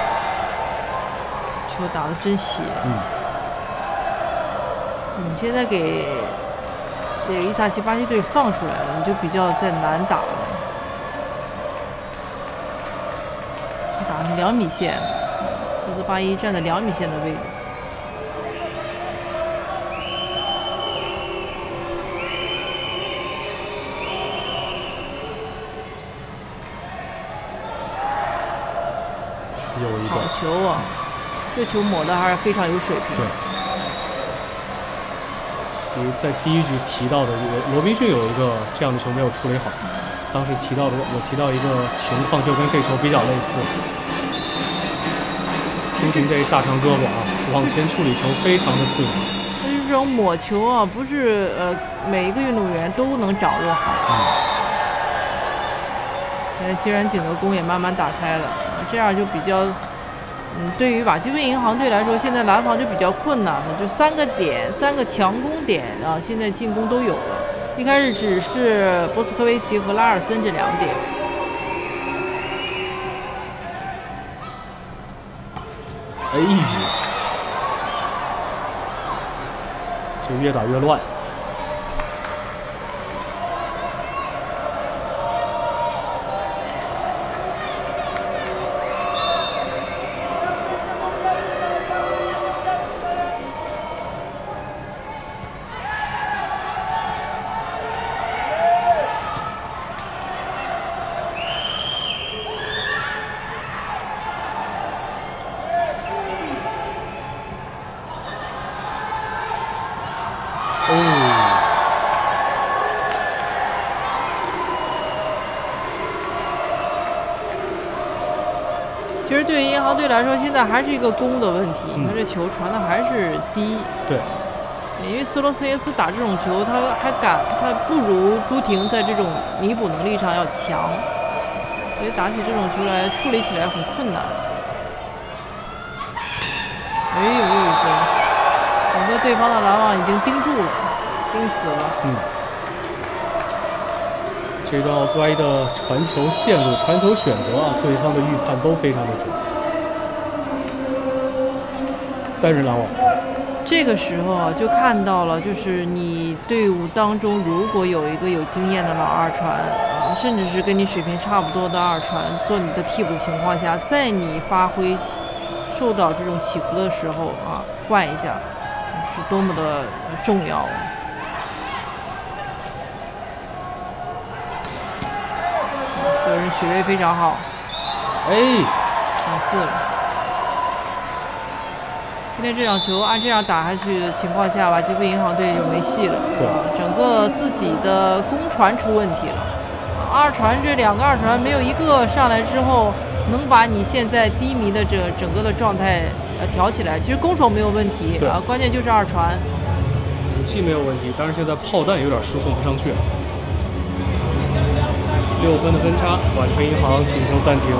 A: 球打得真斜。
B: 嗯。
A: 你现在给这个伊萨奇巴西队放出来了，你就比较再难打了。打成两米线，赫兹巴伊站在两米线的位置。
B: 有一个
A: 好球啊！这球抹的还是非常有水平。
B: 对。其实，在第一局提到的一个罗宾逊有一个这样的球没有处理好，当时提到的我提到一个情况就跟这球比较类似。听听这大长胳膊啊，往前处理球非常的自如。
A: 就是这种抹球啊，不是呃每一个运动员都能掌握好。
B: 嗯。
A: 现在既然井的弓也慢慢打开了，这样就比较。嗯，对于瓦基费银行队来说，现在拦防就比较困难了，就三个点，三个强攻点啊，现在进攻都有了。一开始只是波斯科维奇和拉尔森这两点。
B: 哎，就越打越乱。
A: 其实对于银行队来说，现在还是一个攻的问题。
B: 嗯、
A: 他这球传的还是低。
B: 对。
A: 因为斯洛斯耶斯打这种球，他还敢，他不如朱婷在这种弥补能力上要强，所以打起这种球来处理起来很困难。哎呦，又一分！整个对方的拦网已经盯住了，盯死了。
B: 嗯。这段奥兹瓦伊的传球线路、传球选择啊，对方的预判都非常的准。单人拦网。
A: 这个时候啊，就看到了，就是你队伍当中如果有一个有经验的老二传啊，甚至是跟你水平差不多的二传做你的替补的情况下，在你发挥受到这种起伏的时候啊，换一下是多么的重要啊！这个人取位非常好，
B: 哎，
A: 两次了。今天这场球按这样打下去的情况下吧，基辅银行队就没戏了。
B: 对，
A: 整个自己的攻传出问题了。二传这两个二传没有一个上来之后能把你现在低迷的这整个的状态呃调起来。其实攻守没有问题啊，关键就是二传。
B: 武器没有问题，但是现在炮弹有点输送不上去了。六分的分差，瓦基银行请求暂停。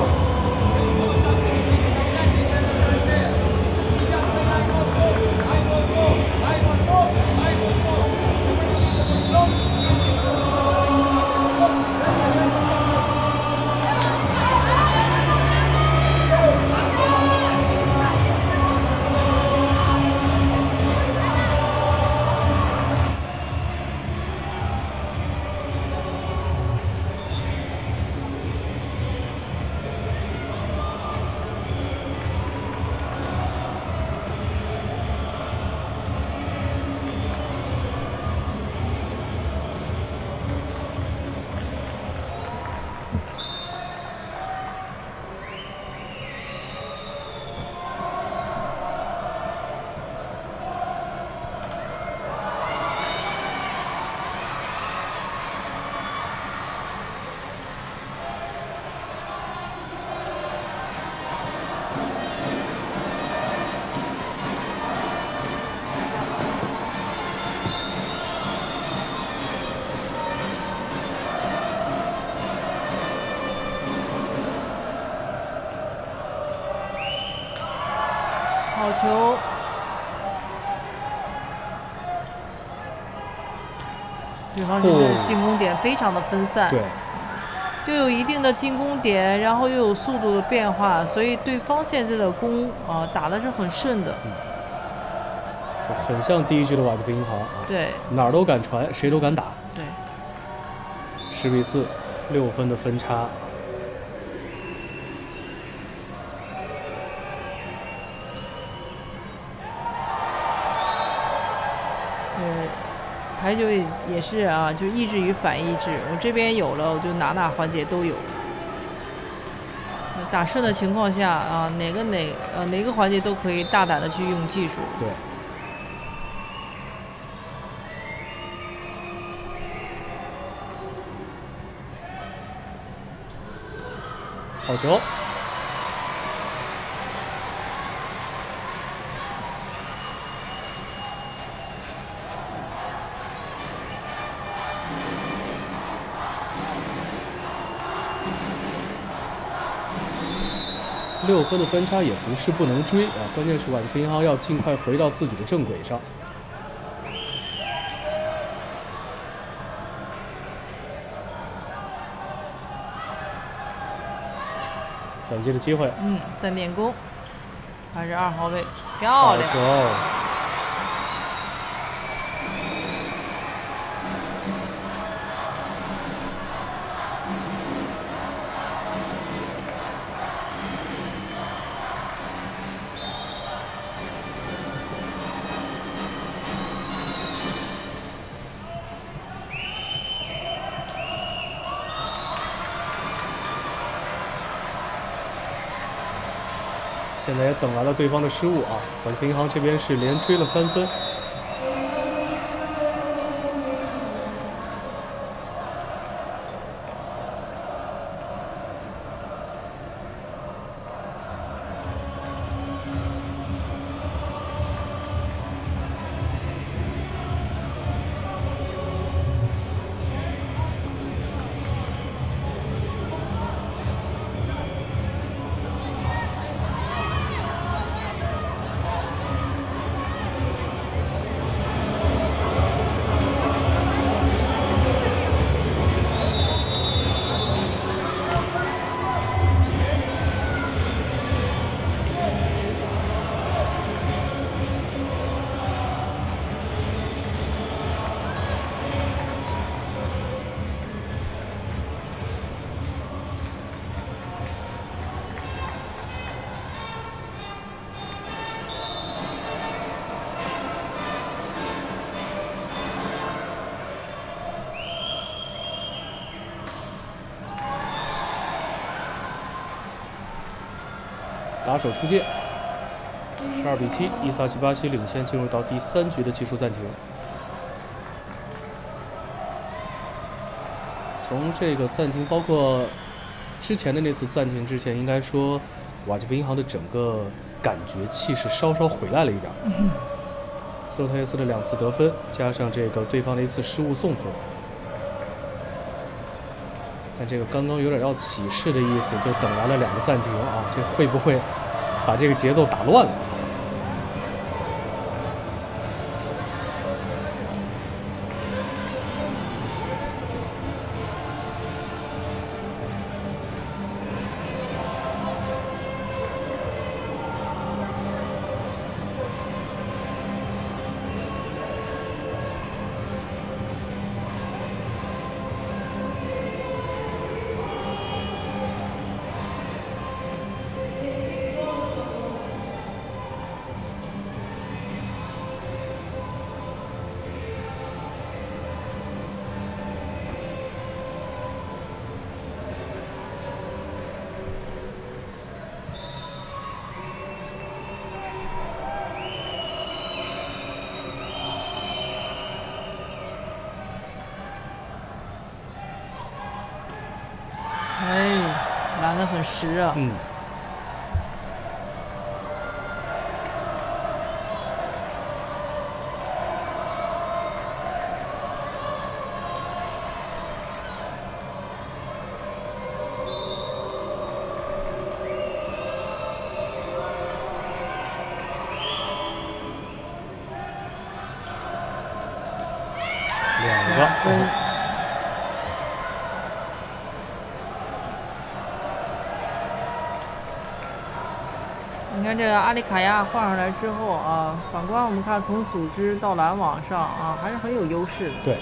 A: 好球。对方现在进攻点非常的分散，
B: 对，
A: 就有一定的进攻点，然后又有速度的变化，所以对方现在的攻啊、呃、打的是很顺的，
B: 嗯，很像第一局的瓦基弗银行啊，
A: 对，
B: 哪儿都敢传，谁都敢打，
A: 对，
B: 十比四，六分的分差。
A: 呃，台球也也是啊，就抑制与反抑制，我这边有了，我就哪哪环节都有。打顺的情况下啊，哪个哪呃哪个环节都可以大胆的去用技术。
B: 对。好球。六分的分差也不是不能追啊，关键是瓦基弗银行要尽快回到自己的正轨上。反击的机会，
A: 嗯，三点攻，还是二号位，漂亮。
B: 好球。现在也等来了对方的失误啊！瓦基弗银行这边是连追了三分。打手出界，十二比七，伊萨奇巴西领先，进入到第三局的技术暂停。从这个暂停，包括之前的那次暂停之前，应该说瓦基弗银行的整个感觉气势稍稍回来了一点。
A: 嗯、
B: 斯洛特耶斯的两次得分，加上这个对方的一次失误送分。但这个刚刚有点要起势的意思，就等来了两个暂停啊，这会不会把这个节奏打乱了？
A: 哎，拦得很实啊。
B: 嗯。
A: 分。你看这个阿里卡亚换上来之后啊，反观我们看从组织到拦网上啊，还是很有优势的。
B: 对，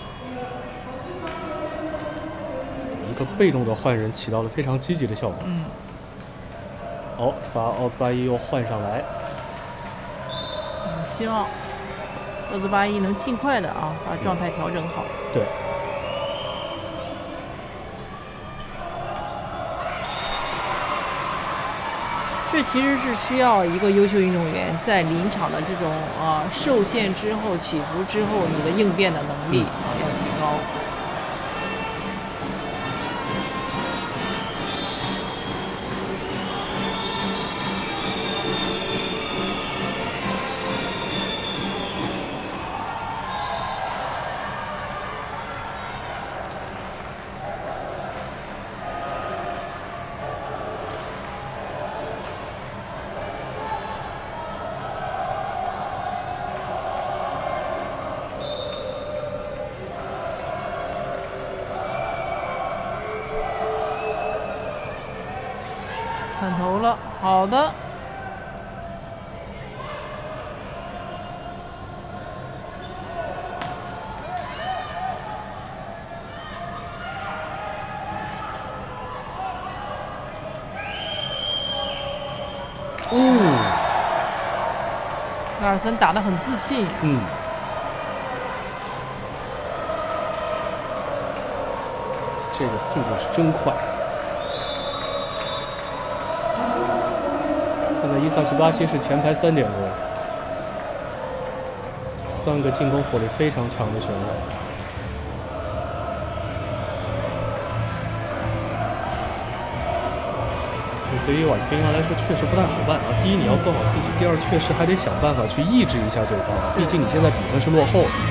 B: 一个被动的换人起到了非常积极的效果。
A: 嗯。
B: 哦，把奥兹巴伊又换上来。
A: 嗯，希望奥兹巴伊能尽快的啊把状态调整好。
B: 对。
A: 这其实是需要一个优秀运动员在临场的这种呃受限之后、起伏之后，你的应变的能力啊要提高。看头了，好的。
B: 哦，
A: 拉尔森打得很自信。
B: 嗯。这个速度是真快。看到伊萨奇巴西是前排三点多，三个进攻火力非常强的选手。对于瓦基宾来说，确实不太好办啊。第一，你要做好自己；第二，确实还得想办法去抑制一下对方。毕竟你现在比分是落后的。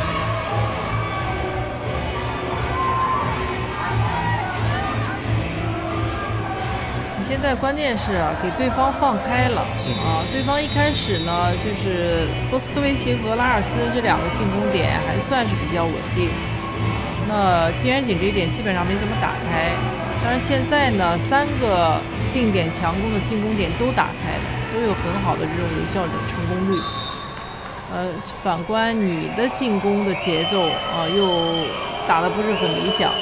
A: 你现在关键是啊，给对方放开了、嗯、啊。对方一开始呢，就是波斯科维奇和拉尔森这两个进攻点还算是比较稳定。那金元锦这一点基本上没怎么打开。但是现在呢，三个定点强攻的进攻点都打开了，都有很好的这种有效的成功率。呃，反观你的进攻的节奏啊、呃，又打得不是很理想。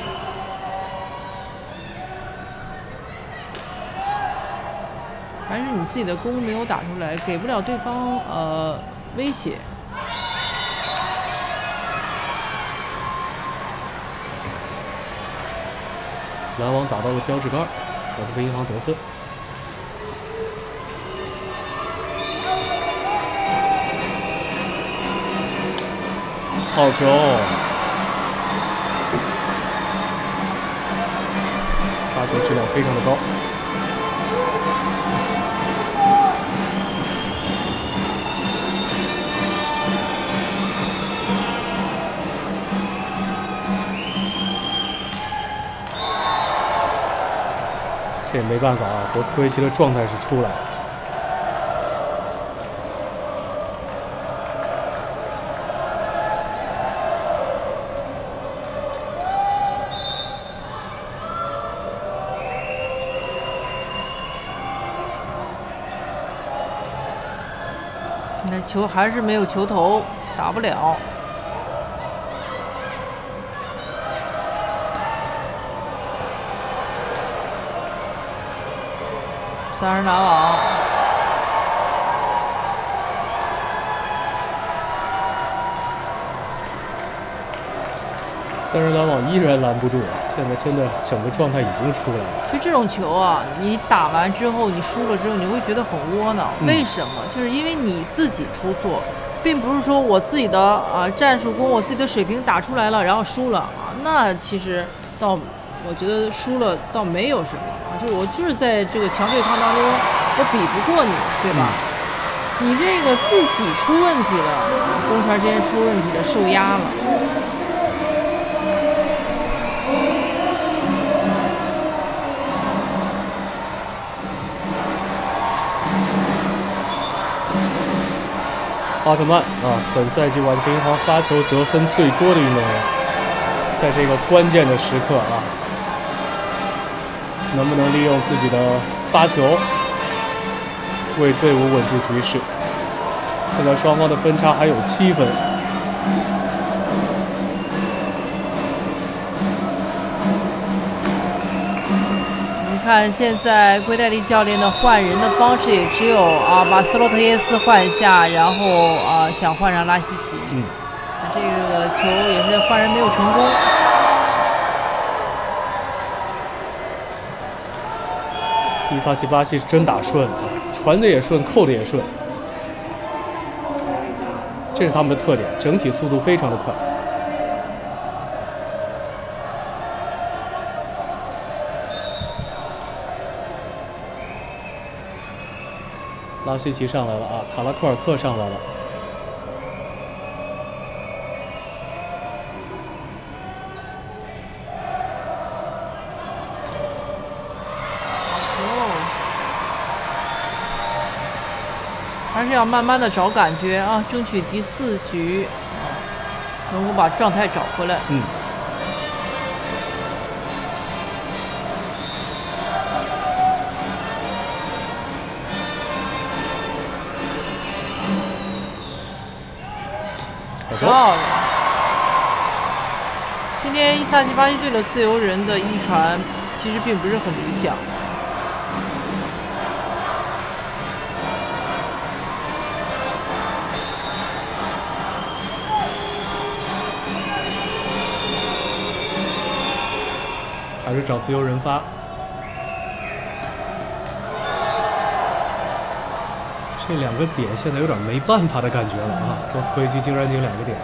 A: 还是你自己的攻没有打出来，给不了对方呃威胁。
B: 拦网打到了标志杆，瓦基弗银行得分。好球！发球质量非常的高。这也没办法啊，博斯科维奇的状态是出来了。
A: 那球还是没有球头，打不了。三人拦网，
B: 三人拦网依然拦不住，现在真的整个状态已经出来了。
A: 其实这种球啊，你打完之后，你输了之后，你会觉得很窝囊。嗯、为什么？就是因为你自己出错，并不是说我自己的啊战术攻，我自己的水平打出来了，然后输了啊。那其实倒，我觉得输了倒没有什么。就我就是在这个强对抗当中，我比不过你，对吧？嗯、你这个自己出问题了，攻传之间出问题了，受压了。
B: 奥特曼啊，本赛季瓦基布银行发球得分最多的运动员，在这个关键的时刻啊，能不能利用自己的发球为队伍稳住局势？现在双方的分差还有七分。
A: 看现在圭代利教练的换人的方式也只有啊，把斯洛特耶斯换下，然后啊想换上拉希奇。
B: 嗯，
A: 这个球也是换人没有成功。
B: 伊萨奇巴西真打顺啊，传的也顺，扣的也顺，这是他们的特点，整体速度非常的快。拉希奇上来了啊，卡拉科尔特上来了。
A: 好球！还是要慢慢的找感觉啊，争取第四局啊能够把状态找回来。
B: 嗯。
A: 漂亮！今天伊萨奇巴西队的自由人的一传其实并不是很理想。
B: 还是找自由人发。这两个点现在有点没办法的感觉了啊！波斯科维奇竟然进两个点。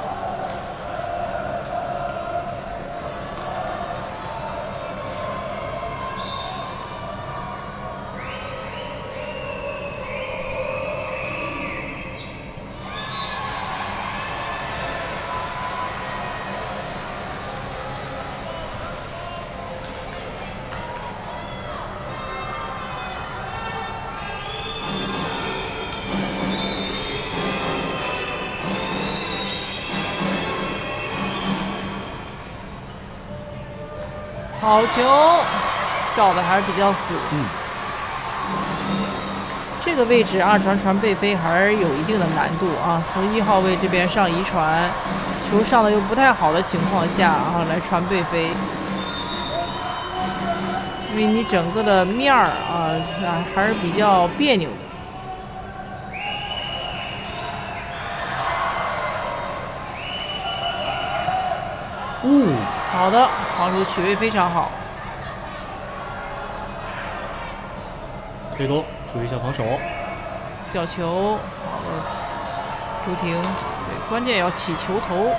A: 好球，照的还是比较死。
B: 嗯，
A: 这个位置二传传背飞还是有一定的难度啊。从一号位这边上一传，球上的又不太好的情况下啊，来传背飞，因为你整个的面儿啊还是比较别扭的。
B: 嗯，
A: 好的，防守取位非常好。
B: 推攻，注意一下防守。
A: 吊球，好的，朱婷，对，关键要起球头。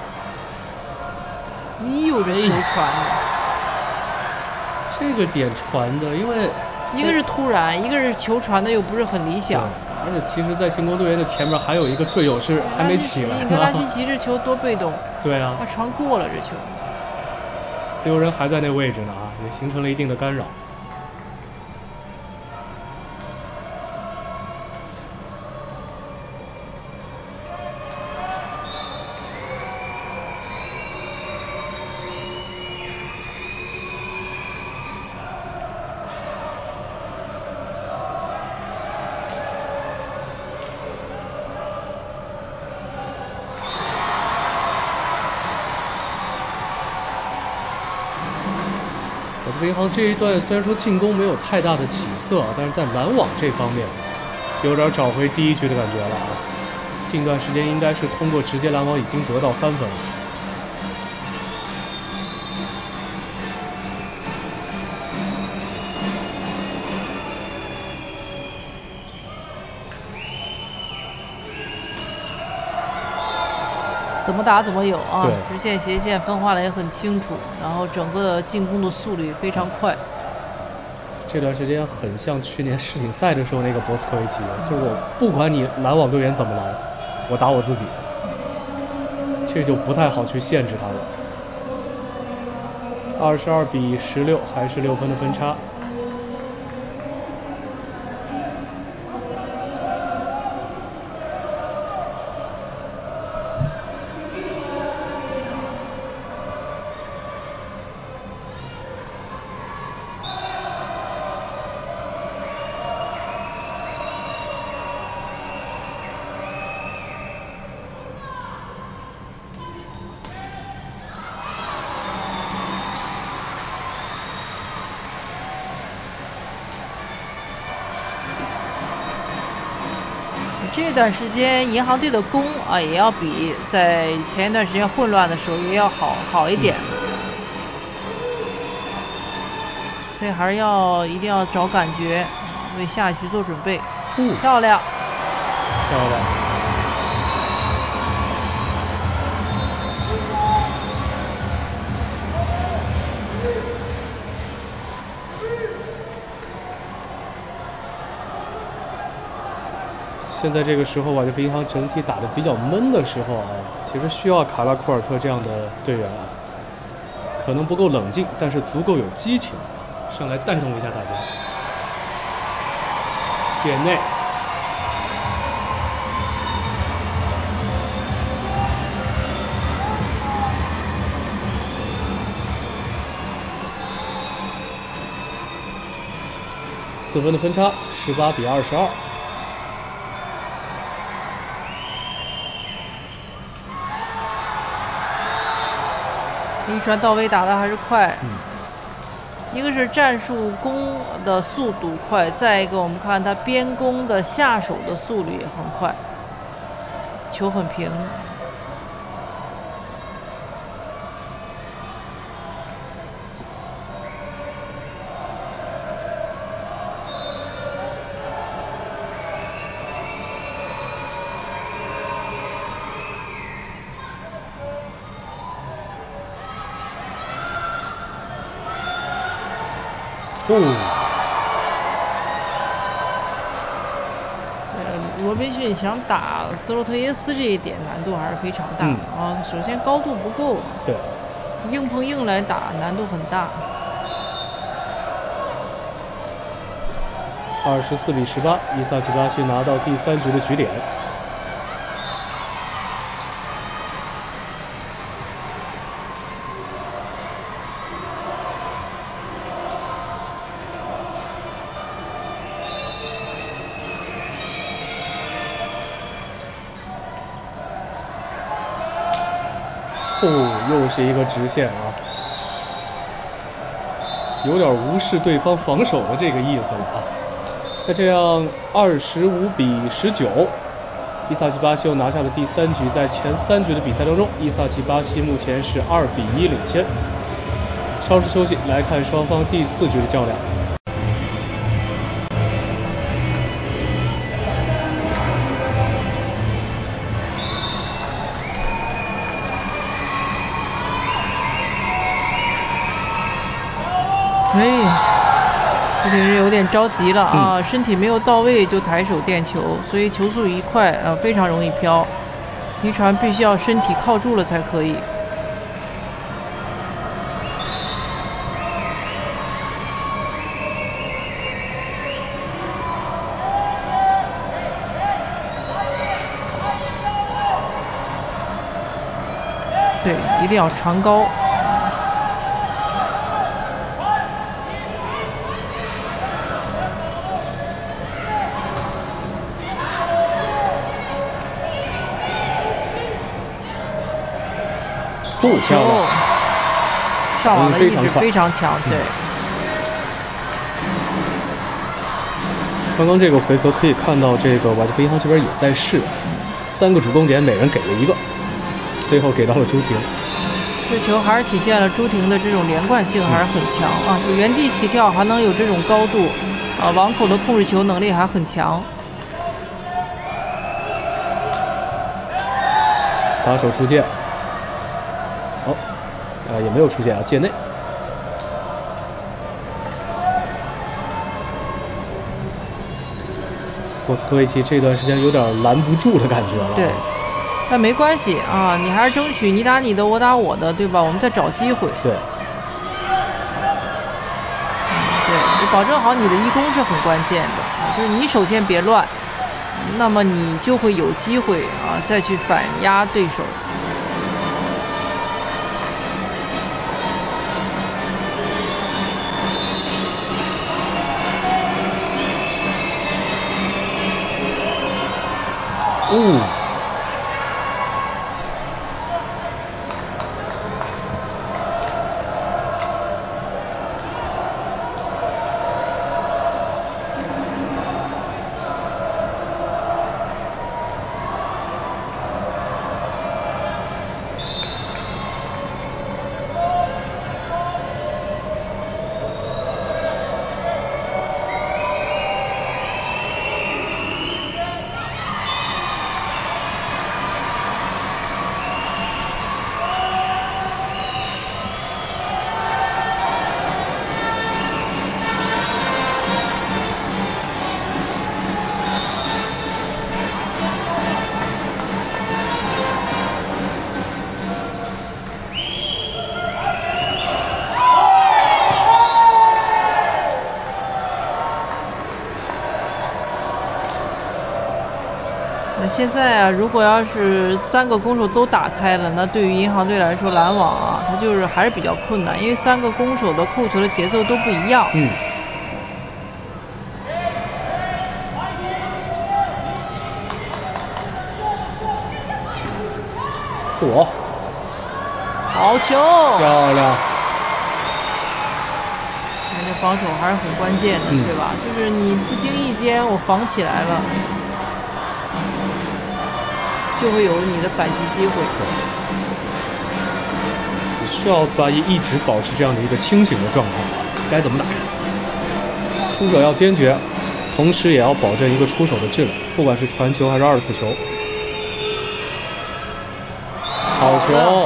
A: 你有这球传的，
B: 这个点传的，因为
A: 一个是突然，一个是球传的又不是很理想。
B: 而且其实，在进攻队员的前面还有一个队友是还没起来。
A: 你看拉希奇这球多被动。
B: 对啊，
A: 他传过了这球。
B: 自由人还在那位置呢啊，也形成了一定的干扰。银行这一段虽然说进攻没有太大的起色，但是在拦网这方面有点找回第一局的感觉了啊！近段时间应该是通过直接拦网已经得到三分了。
A: 怎么打怎么有啊，
B: 对，
A: 直线斜线分化的也很清楚，然后整个进攻的速率非常快。
B: 这段时间很像去年世锦赛的时候那个博斯科维奇，就是我不管你拦网队员怎么拦，我打我自己，这就不太好去限制他了。二十二比十六，还是六分的分差。
A: 这段时间银行队的攻啊，也要比在前一段时间混乱的时候也要好好一点。嗯、所以还是要一定要找感觉，为下一局做准备。
B: 嗯，
A: 漂亮，
B: 漂亮。现在这个时候，瓦迪夫银行整体打得比较闷的时候啊，其实需要卡拉库尔特这样的队员啊，可能不够冷静，但是足够有激情，上来带动一下大家。界内，四分的分差，十八比二十二。
A: 一传到位打的还是快，
B: 嗯，
A: 一个是战术攻的速度快，再一个我们看他边攻的下手的速率也很快，球很平。
B: 哦，
A: 对，罗宾逊想打斯洛特耶斯这一点难度还是非常大的、嗯、啊。首先高度不够，
B: 对，
A: 硬碰硬来打难度很大。
B: 二十四比十八，伊萨奇巴西拿到第三局的局点。哦，又是一个直线啊，有点无视对方防守的这个意思了啊。那这样二十五比十九，伊萨奇巴西又拿下了第三局。在前三局的比赛当中，伊萨奇巴西目前是二比一领先。稍事休息，来看双方第四局的较量。
A: 哎，这里是有点着急了啊、嗯，身体没有到位就抬手垫球，所以球速一快，呃，非常容易飘。一传必须要身体靠住了才可以。对，一定要传高。
B: 不漂亮，
A: 上网的意识非常强，对。
B: 刚刚这个回合可以看到，这个瓦基弗银行这边也在试，三个主攻点，每人给了一个，最后给到了朱婷。
A: 这球还是体现了朱婷的这种连贯性还是很强啊，就原地起跳还能有这种高度，啊，网口的控制球能力还很强。
B: 打手出界。哦，啊也没有出界啊，界内。波斯科维奇这段时间有点拦不住的感觉了。
A: 对，但没关系啊，你还是争取你打你的，我打我的，对吧？我们再找机会。
B: 对。
A: 嗯，对，你保证好你的一攻是很关键的啊，就是你首先别乱，那么你就会有机会啊再去反压对手。
B: 哦，
A: 那现在啊，如果要是三个攻手都打开了，那对于银行队来说，拦网啊，它就是还是比较困难，因为三个攻手的扣球的节奏都不一样。
B: 嗯。嚯！
A: 好球！
B: 漂亮！
A: 这防守还是很关键的，
B: 嗯、
A: 对吧？就是你不经意间我防起来了，就会有你的反击机会。
B: 你需要斯巴伊一直保持这样的一个清醒的状态，该怎么打？出手要坚决，同时也要保证一个出手的质量，不管是传球还是二次球。好球！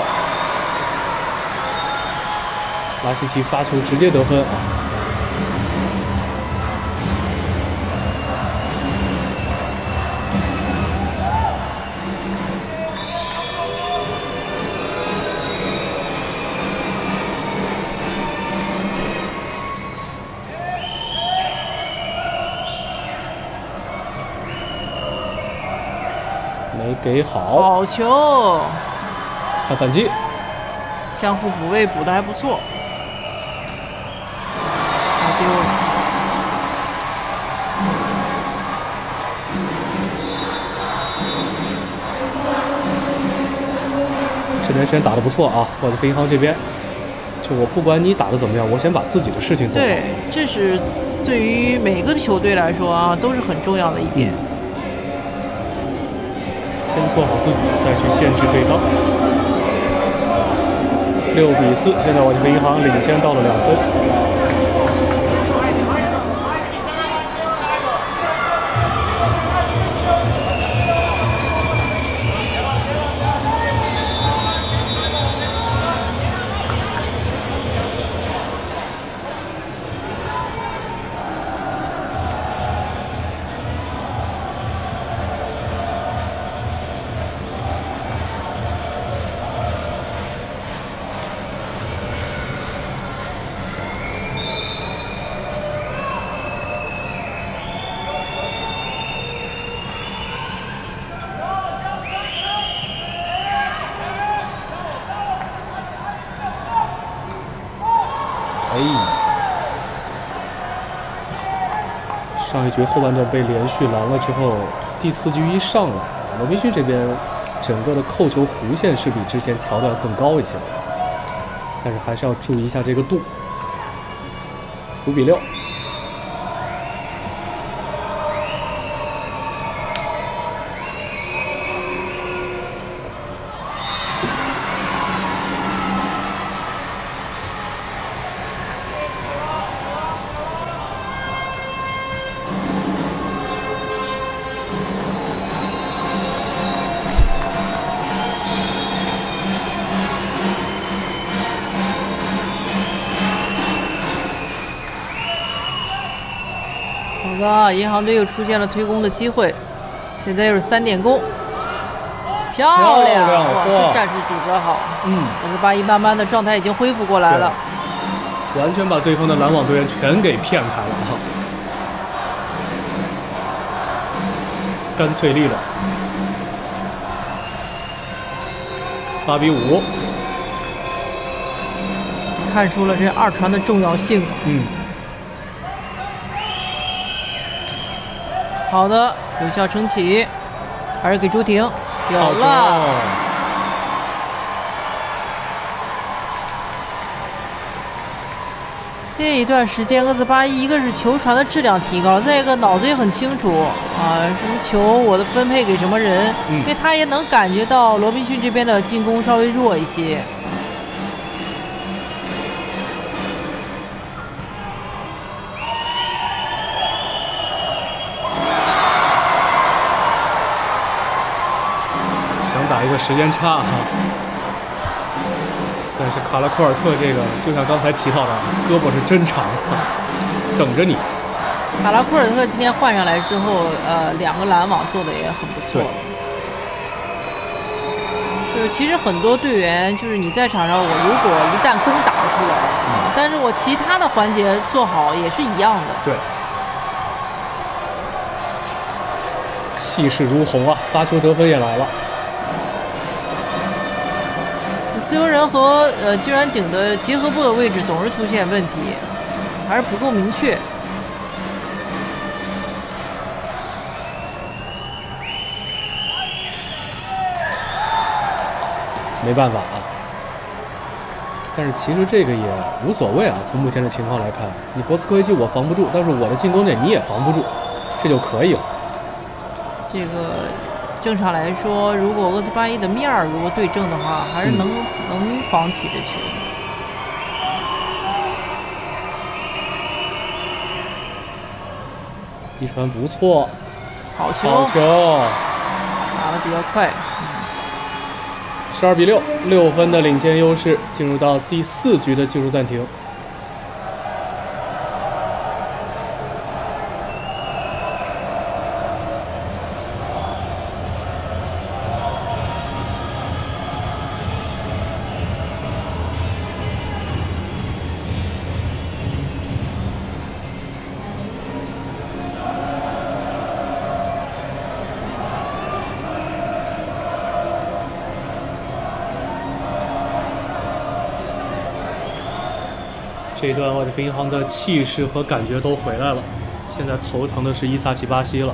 B: 拉希奇发球直接得分啊！没给好，
A: 好球！
B: 看反击，
A: 相互补位补的还不错。打丢了。
B: 这段时间打得不错啊，我的银行这边，就我不管你打得怎么样，我先把自己的事情做好。
A: 对，这是对于每个球队来说啊，都是很重要的一点。
B: 先做好自己，再去限制对方。六比四，现在我这个银行领先到了两分。上一局后半段被连续拦了之后，第四局一上来，罗宾逊这边整个的扣球弧线是比之前调的更高一些，但是还是要注意一下这个度。五比六。
A: 好的，银行队又出现了推攻的机会，现在又是三点攻，漂亮！哇，这战术组织好。嗯，但是八一慢慢的状态已经恢复过来了，
B: 完全把对方的拦网队员全给骗开了哈，干脆利落。八比五，
A: 看出了这二传的重要性。
B: 嗯。
A: 好的，有效撑起，还是给朱婷，有了。这一段时间，厄兹巴伊一个是球传的质量提高了，再一个脑子也很清楚啊，什么球我的分配给什么人，
B: 嗯、
A: 因为他也能感觉到罗宾逊这边的进攻稍微弱一些。
B: 打一个时间差哈，但是卡拉库尔特这个就像刚才提到的，胳膊是真长，等着你。
A: 卡拉库尔特今天换上来之后，呃，两个拦网做的也很不错。就是其实很多队员，就是你在场上，我如果一旦攻打不出来，嗯、但是我其他的环节做好也是一样的。
B: 对。 气势如虹啊！发球得分也来了。
A: 自由人和呃金软景的结合部的位置总是出现问题，还是不够明确。
B: 没办法啊。但是其实这个也无所谓啊，从目前的情况来看，你博斯科维奇我防不住，但是我的进攻点你也防不住，这就可以了。
A: 这个正常来说，如果厄兹巴伊的面儿如果对正的话，还是能、嗯、能防起这球。
B: 一传不错，
A: 好球，
B: 好球，
A: 打得比较快。
B: 十二比六，六分的领先优势，进入到第四局的技术暂停。这一段外地银行的气势和感觉都回来了，现在头疼的是伊萨奇巴西了。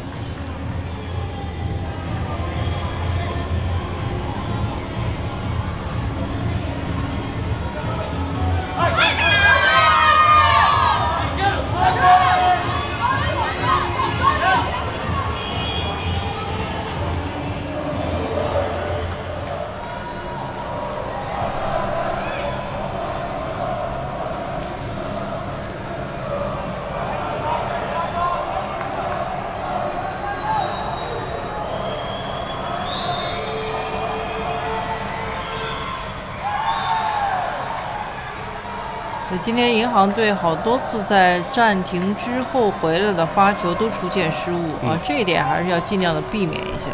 A: 今天银行队好多次在暂停之后回来的发球都出现失误、嗯、啊，这一点还是要尽量的避免一下。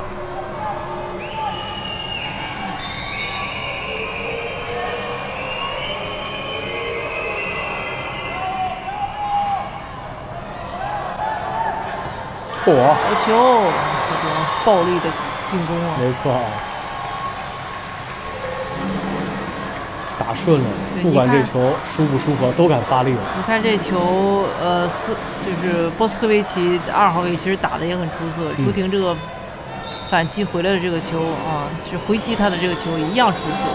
B: 嚯！
A: 好球，这种暴力的进攻啊！
B: 没错。打顺了，不管这球舒不舒服，都敢发力了。
A: 你看这球，呃，四就是波斯科维奇二号位，其实打得也很出色。
B: 嗯、
A: 朱婷这个反击回来的这个球啊，是回击他的这个球一样出色。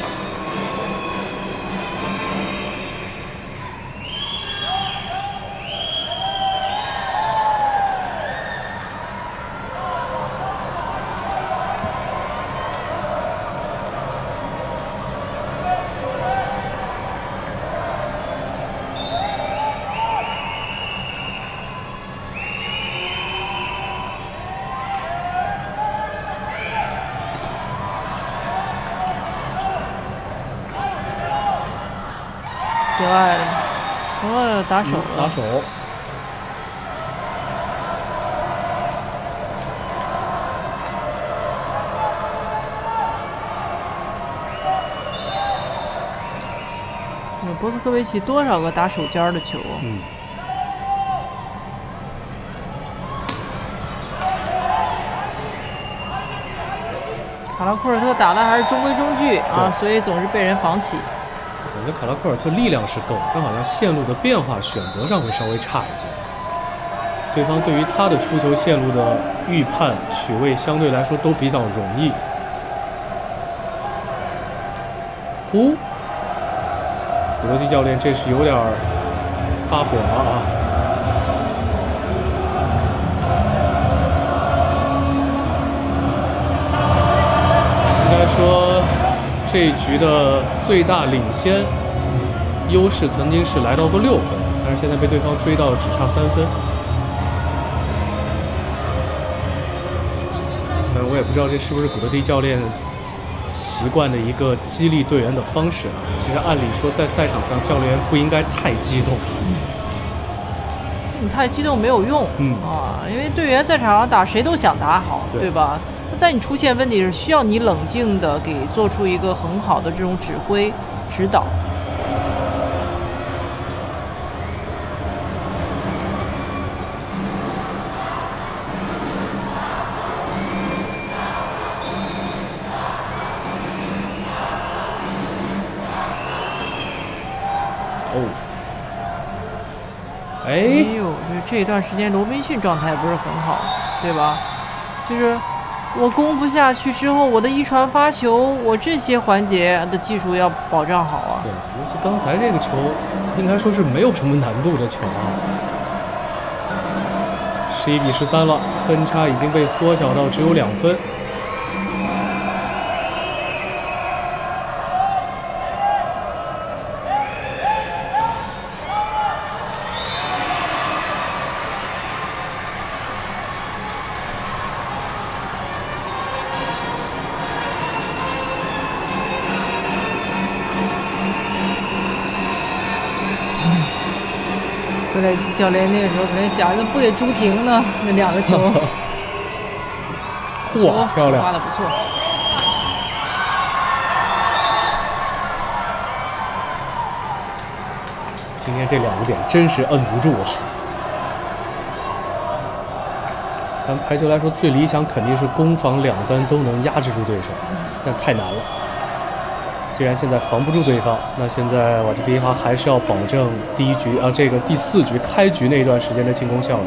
A: 界外了，哦，打手了，
B: 打手。
A: 波斯科维奇多少个打手尖的球啊！
B: 嗯。
A: 卡拉库尔特打的还是中规中矩啊，所以总是被人防起。
B: 感觉卡拉库尔特力量是够，但好像线路的变化选择上会稍微差一些。对方对于他的出球线路的预判取位相对来说都比较容易。呼，罗基教练这是有点发火了啊！应该说。这一局的最大领先优势曾经是来到过六分，但是现在被对方追到只差三分。但是我也不知道这是不是古德蒂教练习惯的一个激励队员的方式啊。其实按理说在赛场上教练不应该太激动，
A: 嗯、你太激动没有用，
B: 嗯
A: 啊，因为队员在场上打谁都想打好， 对, 对吧？在你出现问题时，需要你冷静的给做出一个很好的这种指挥指导。 这一段时间罗宾逊状态不是很好，对吧？就是我攻不下去之后，我的一传发球，我这些环节的技术要保障好啊。
B: 对，尤其刚才这个球，应该说是没有什么难度的球啊。十一比十三了，分差已经被缩小到只有两分。
A: 弗莱基教练那个时候可能想着不给朱婷呢，那两个球，
B: 哇，漂亮，
A: 发的不错。
B: 今天这两个点真是摁不住啊！咱排球来说，最理想肯定是攻防两端都能压制住对手，但太难了。既然现在防不住对方，那现在瓦基皮哈还是要保证第一局啊，这个第四局开局那段时间的进攻效率。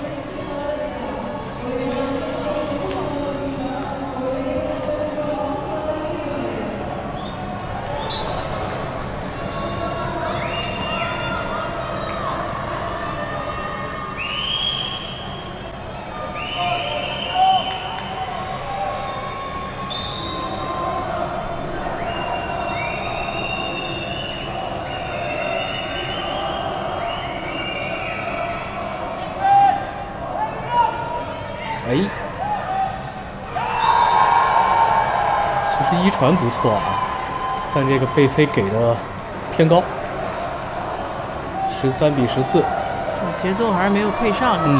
B: 哎，其实一传不错啊，但这个贝飞给的偏高，十三比十四，
A: 节奏还是没有配上。
B: 嗯，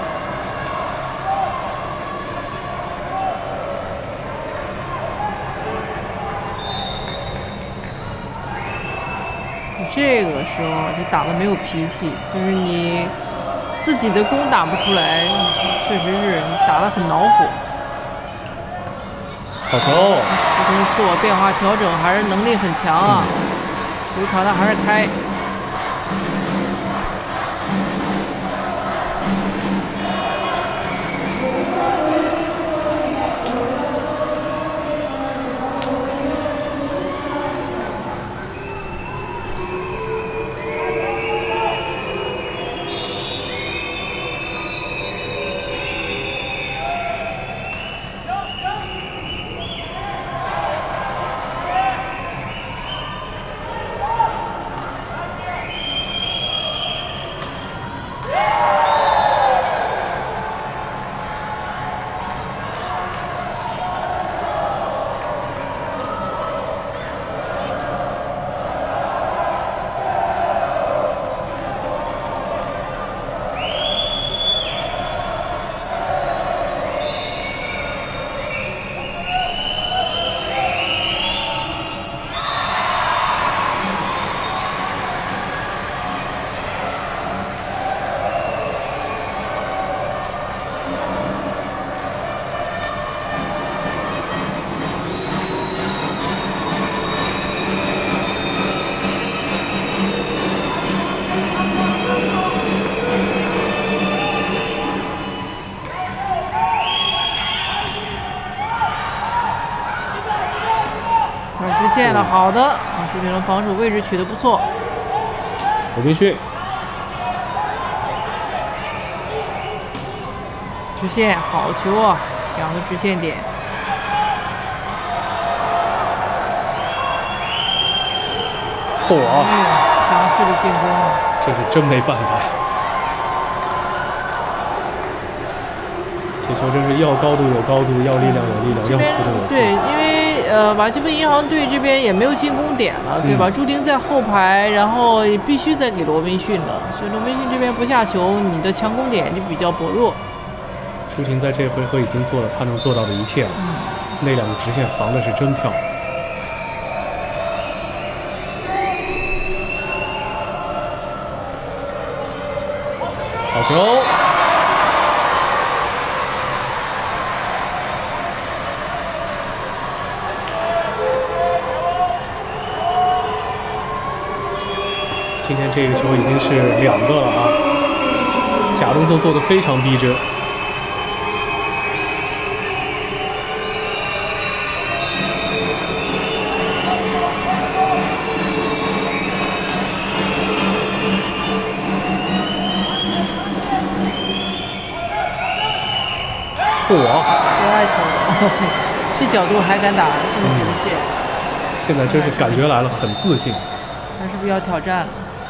A: 这个时候就打得没有脾气，就是你自己的攻打不出来，确实是你打得很恼火。
B: 好球！
A: 这跟自我变化调整还是能力很强啊，球传的还是开。线了，好的，啊，朱婷的防守位置取得不错。
B: 罗宾逊，
A: 直线好球啊，两个直线点。
B: 嚯、
A: 哎呀，强势的进攻啊！
B: 这是真没办法。这球真是要高度有高度，要力量有力量，要速度有速度。
A: 对，因为呃，瓦基布银行队这边也没有进攻点了，对吧？嗯、朱婷在后排，然后必须再给罗宾逊了，所以罗宾逊这边不下球，你的强攻点就比较薄弱。
B: 朱婷在这回合已经做了他能做到的一切了，嗯、那两个直线防的是真漂亮。好球！今天这个球已经是两个了啊，加假动作做得非常逼真。嚯！
A: 接外球，哇塞，这角度还敢打这么直线、
B: 嗯，现在真是感觉来了，很自信。
A: 那是不是要挑战了？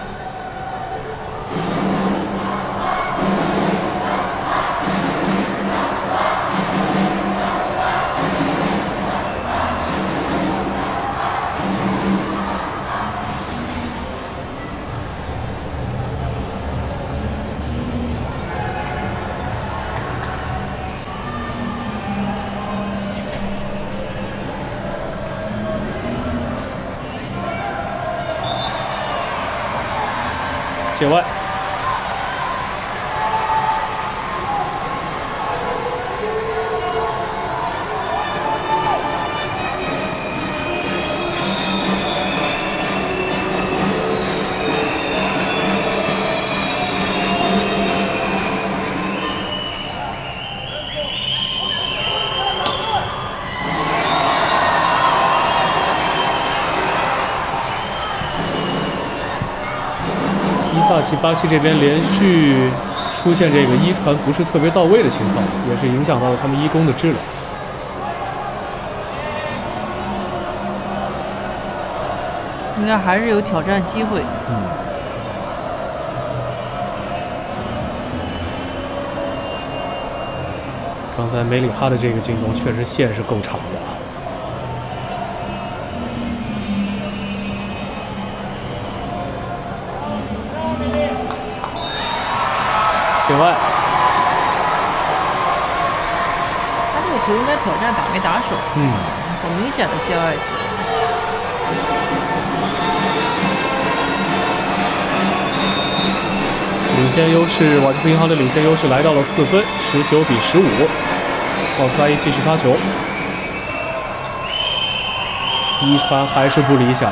B: 界外，Eczacibaşi这边连续出现这个一传不是特别到位的情况，也是影响到了他们一攻的质量。
A: 应该还是有挑战机会。
B: 嗯。刚才梅里哈的这个进攻确实线是够长的啊。界外，
A: 他这个球应该挑战打没打手，
B: 嗯，
A: 很明显的界外球。
B: 领先优势，瓦基弗银行的领先优势来到了四分，十九比十五。奥斯巴伊继续发球，一传还是不理想。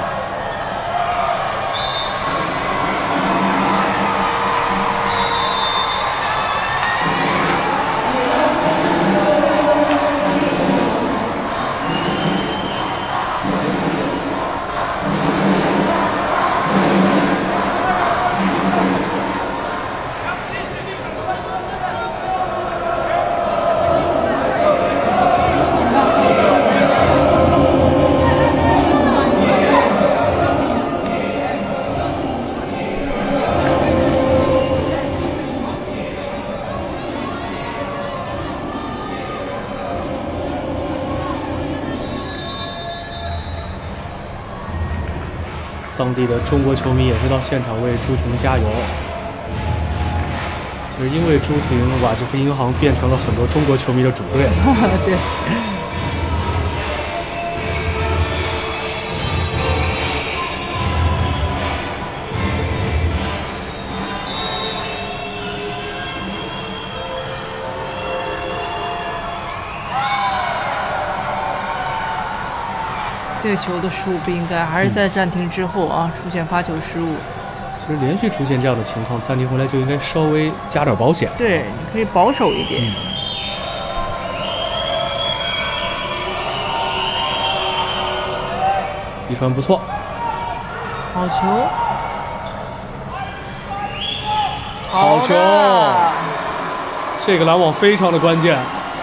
B: 当地的中国球迷也是到现场为朱婷加油。其实因为朱婷，瓦基弗银行变成了很多中国球迷的主队了。
A: 对。这个球的失误不应该，还是在暂停之后啊、嗯、出现发球失误。
B: 其实连续出现这样的情况，暂停回来就应该稍微加点保险。
A: 对，你可以保守一点。嗯、
B: 一传不错，
A: 好球，
B: 好球！这个拦网非常的关键。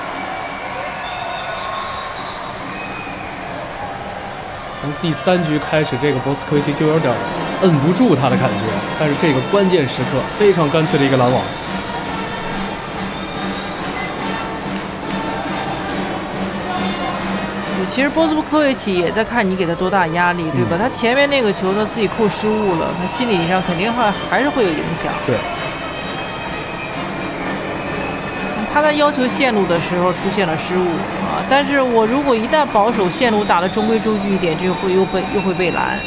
B: 从第三局开始，这个博斯科维奇就有点摁不住他的感觉，但是这个关键时刻非常干脆的一个拦网。
A: 其实波斯科维奇也在看你给他多大压力，对吧？嗯、他前面那个球他自己扣失误了，他心理上肯定还还是会有影响。
B: 对。
A: 他在要求线路的时候出现了失误啊，但是我如果一旦保守线路打得中规中矩一点，就会又被又会被拦。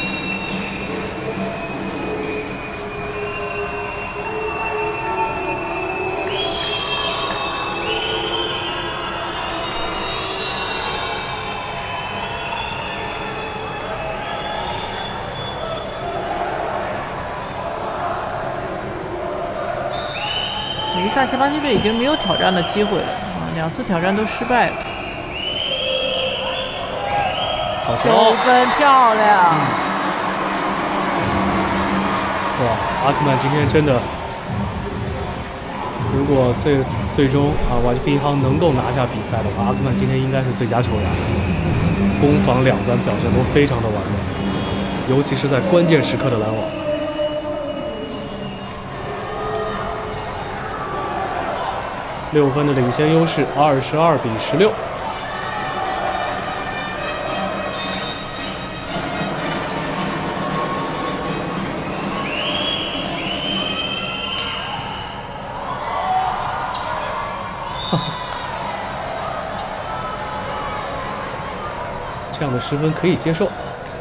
A: 萨奇巴西队已经没有挑战的机会了啊，两次挑战都失败了。
B: 好球，
A: 九分，漂亮！
B: 嗯、哇，阿克曼今天真的，如果最最终啊瓦基弗银行能够拿下比赛的话，阿克曼今天应该是最佳球员。攻防两端表现都非常的完美，尤其是在关键时刻的拦网。六分的领先优势，二十二比十六。这样的失分可以接受。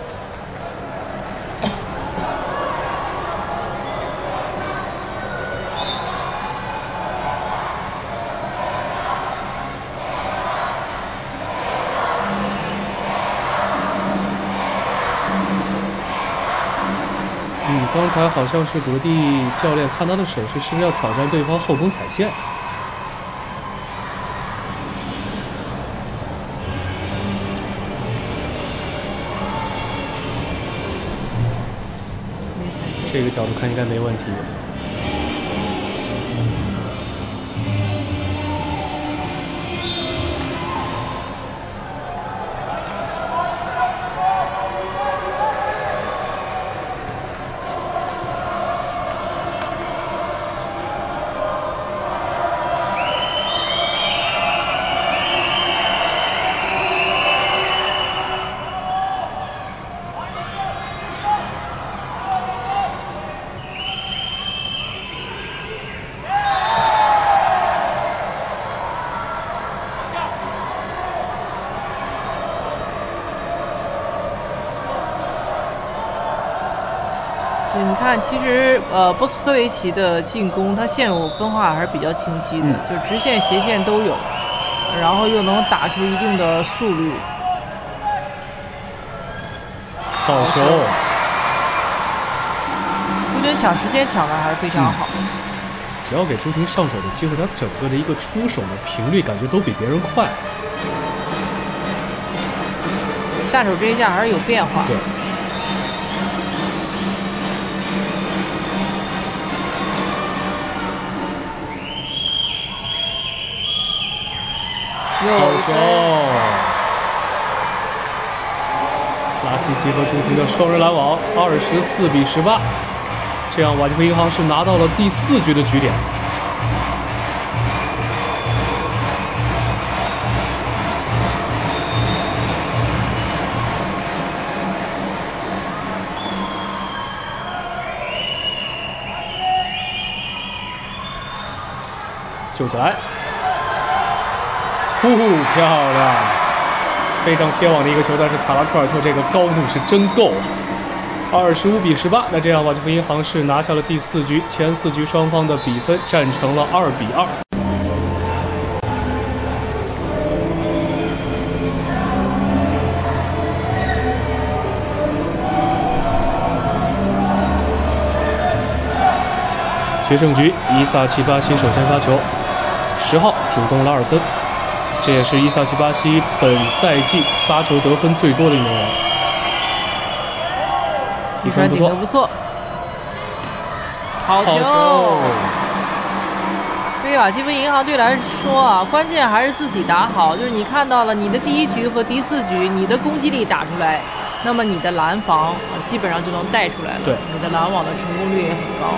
B: 嗯，刚才好像是国地教练看他的手势，是不是要挑战对方后空踩线？这个角度看应该没问题。
A: 对，你看，其实呃，波斯科维奇的进攻，他线路分化还是比较清晰的，嗯、就直线、斜线都有，然后又能打出一定的速率。
B: 好球！
A: 朱军抢时间抢的还是非常好。
B: 嗯、只要给朱婷上手的机会，他整个的一个出手的频率感觉都比别人快。
A: 下手这一下还是有变化。
B: 对。好球！拉希奇和朱婷的双人拦网，二十四比十八。这样，瓦基弗银行是拿到了第四局的局点。救起来！呼呼，漂亮！非常贴网的一个球，但是卡拉科尔特这个高度是真够。二十五比十八，那这样瓦基弗银行是拿下了第四局，前四局双方的比分战成了二比二。决胜局，伊萨奇巴西首先发球，十号主攻拉尔森。这也是伊萨奇巴西本赛季发球得分最多的运动员。
A: 一传顶得不错，好球！对于瓦基弗银行队来说啊，关键还是自己打好。就是你看到了你的第一局和第四局，你的攻击力打出来，那么你的拦防啊基本上就能带出来了。
B: 对，
A: 你的拦网的成功率也很高。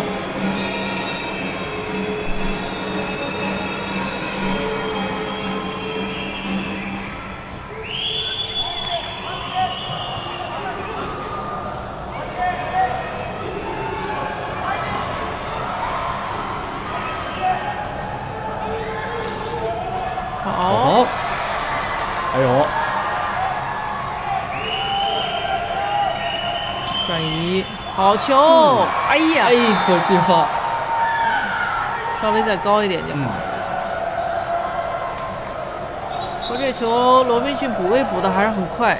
B: 好，还有
A: 转移，好球！嗯、哎呀，
B: 哎，可惜了，
A: 稍微再高一点就好。不过、嗯、这球罗宾逊补位补的还是很快。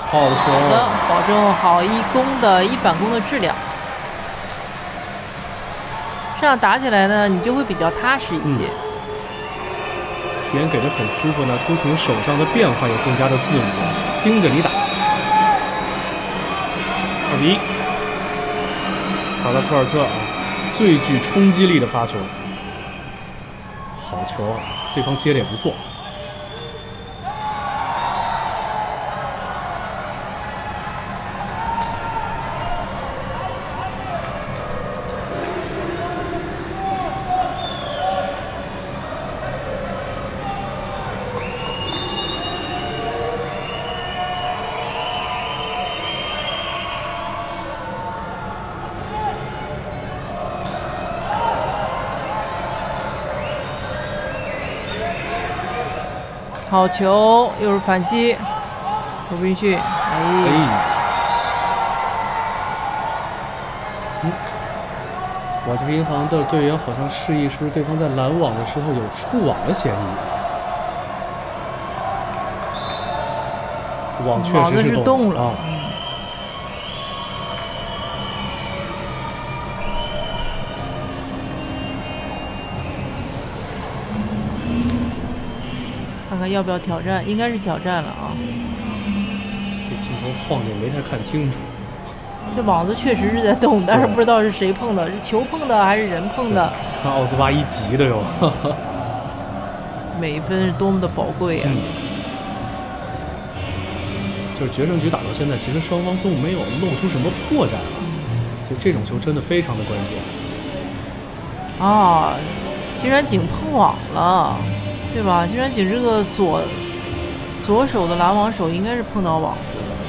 B: 好球！
A: 好的，保证好一攻的一反攻的质量。这样打起来呢，你就会比较踏实一些。
B: 嗯、点给的很舒服呢，朱婷手上的变化也更加的自如，盯着你打。二比一，卡拉科尔特啊，最具冲击力的发球，好球，对方接的也不错。
A: 好球，又是反击，罗宾逊，哎，
B: 哎嗯，瓦基弗银行的队员好像示意，是不是对方在拦网的时候有触网的嫌疑？网确实是动了。嗯
A: 看看要不要挑战，应该是挑战了啊。
B: 这镜头晃的也没太看清楚。
A: 这网子确实是在动，但是不知道是谁碰的，是球碰的还是人碰的？
B: 看奥兹巴伊急的哟。
A: 每一分是多么的宝贵啊！
B: 嗯、就是决胜局打到现在，其实双方都没有露出什么破绽了，所以这种球真的非常的关键。
A: 啊，竟然井碰网了。对吧？居然井这个左左手的拦网手应该是碰到网子了。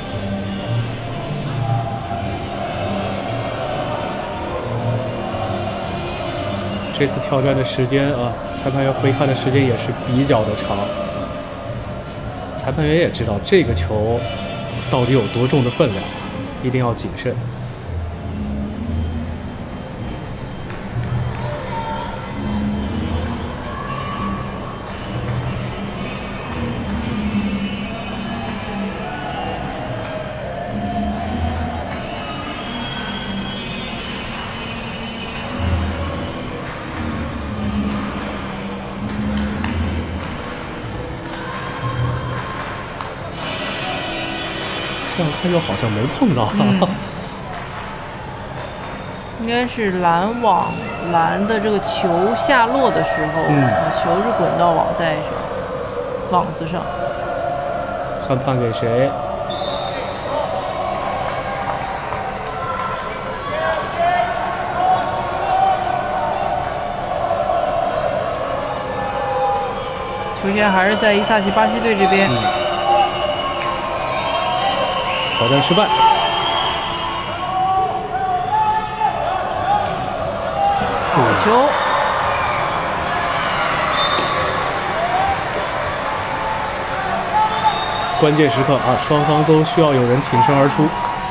B: 这次挑战的时间啊，裁判员回看的时间也是比较的长。裁判员也知道这个球到底有多重的分量，一定要谨慎。这样看又好像没碰到、嗯、
A: 应该是拦网拦的这个球下落的时候、嗯、球是滚到网带上网子上，
B: 看判给谁？
A: 球权还是在伊萨奇巴西队这边、嗯，
B: 挑战失败。
A: 好球！
B: 关键时刻啊，双方都需要有人挺身而出。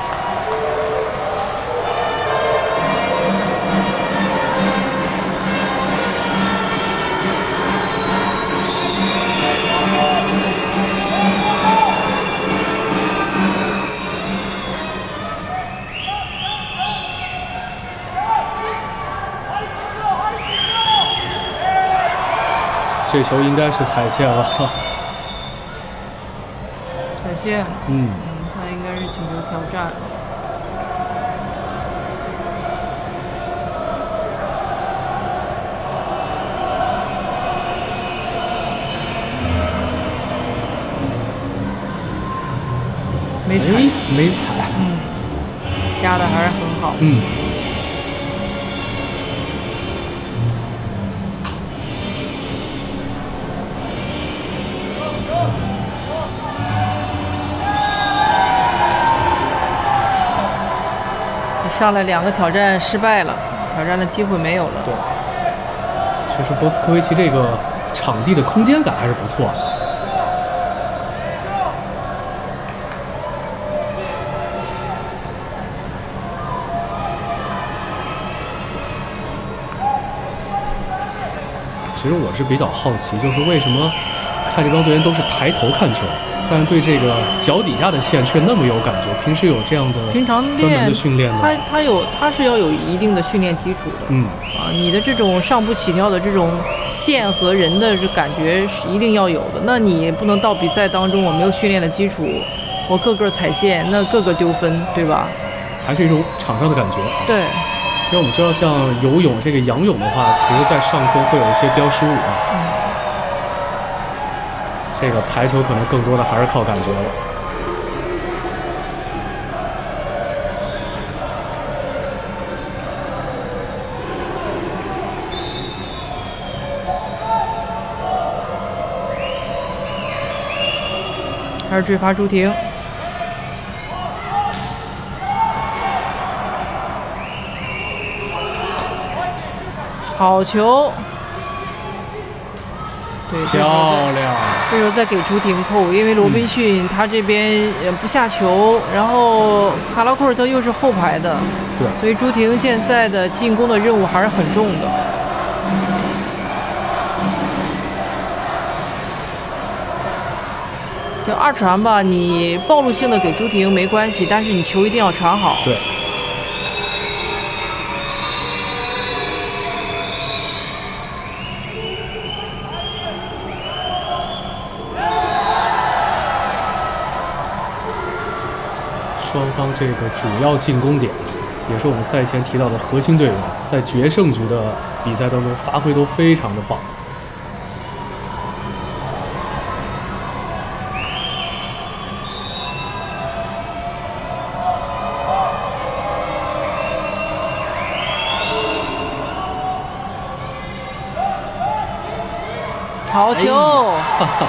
B: 这球应该是踩线了，
A: 踩线。嗯嗯，他应该是请求挑战。没踩，
B: 没踩。
A: 嗯，压的还是很好。
B: 嗯。
A: 上来两个挑战失败了，挑战的机会没有了。
B: 对，确实波斯科维奇这个场地的空间感还是不错的。其实我是比较好奇，就是为什么看看这帮队员都是抬头看球，但是对这个脚底下的线却那么有感觉。平时有这样的
A: 平常
B: 专门的训练吗？
A: 他他有他是要有一定的训练基础的。
B: 嗯
A: 啊，你的这种上步起跳的这种线和人的这感觉是一定要有的。那你不能到比赛当中我没有训练的基础，我个个踩线，那个个丢分，对吧？
B: 还是一种场上的感觉。
A: 对。
B: 其实我们知道，像游泳这个仰泳的话，其实在上空会有一些标失误啊。
A: 嗯。
B: 这个排球可能更多的还是靠感觉了。
A: 还是追发朱婷。好球，对，
B: 漂亮。
A: 这时候再给朱婷扣，因为罗宾逊他这边不下球，然后卡拉库尔特又是后排的，
B: 对，
A: 所以朱婷现在的进攻的任务还是很重的。就二传吧，你暴露性的给朱婷没关系，但是你球一定要传好。
B: 对。双方这个主要进攻点，也是我们赛前提到的核心队员，在决胜局的比赛当中发挥都非常的棒。
A: 好球！
B: 哎、哈哈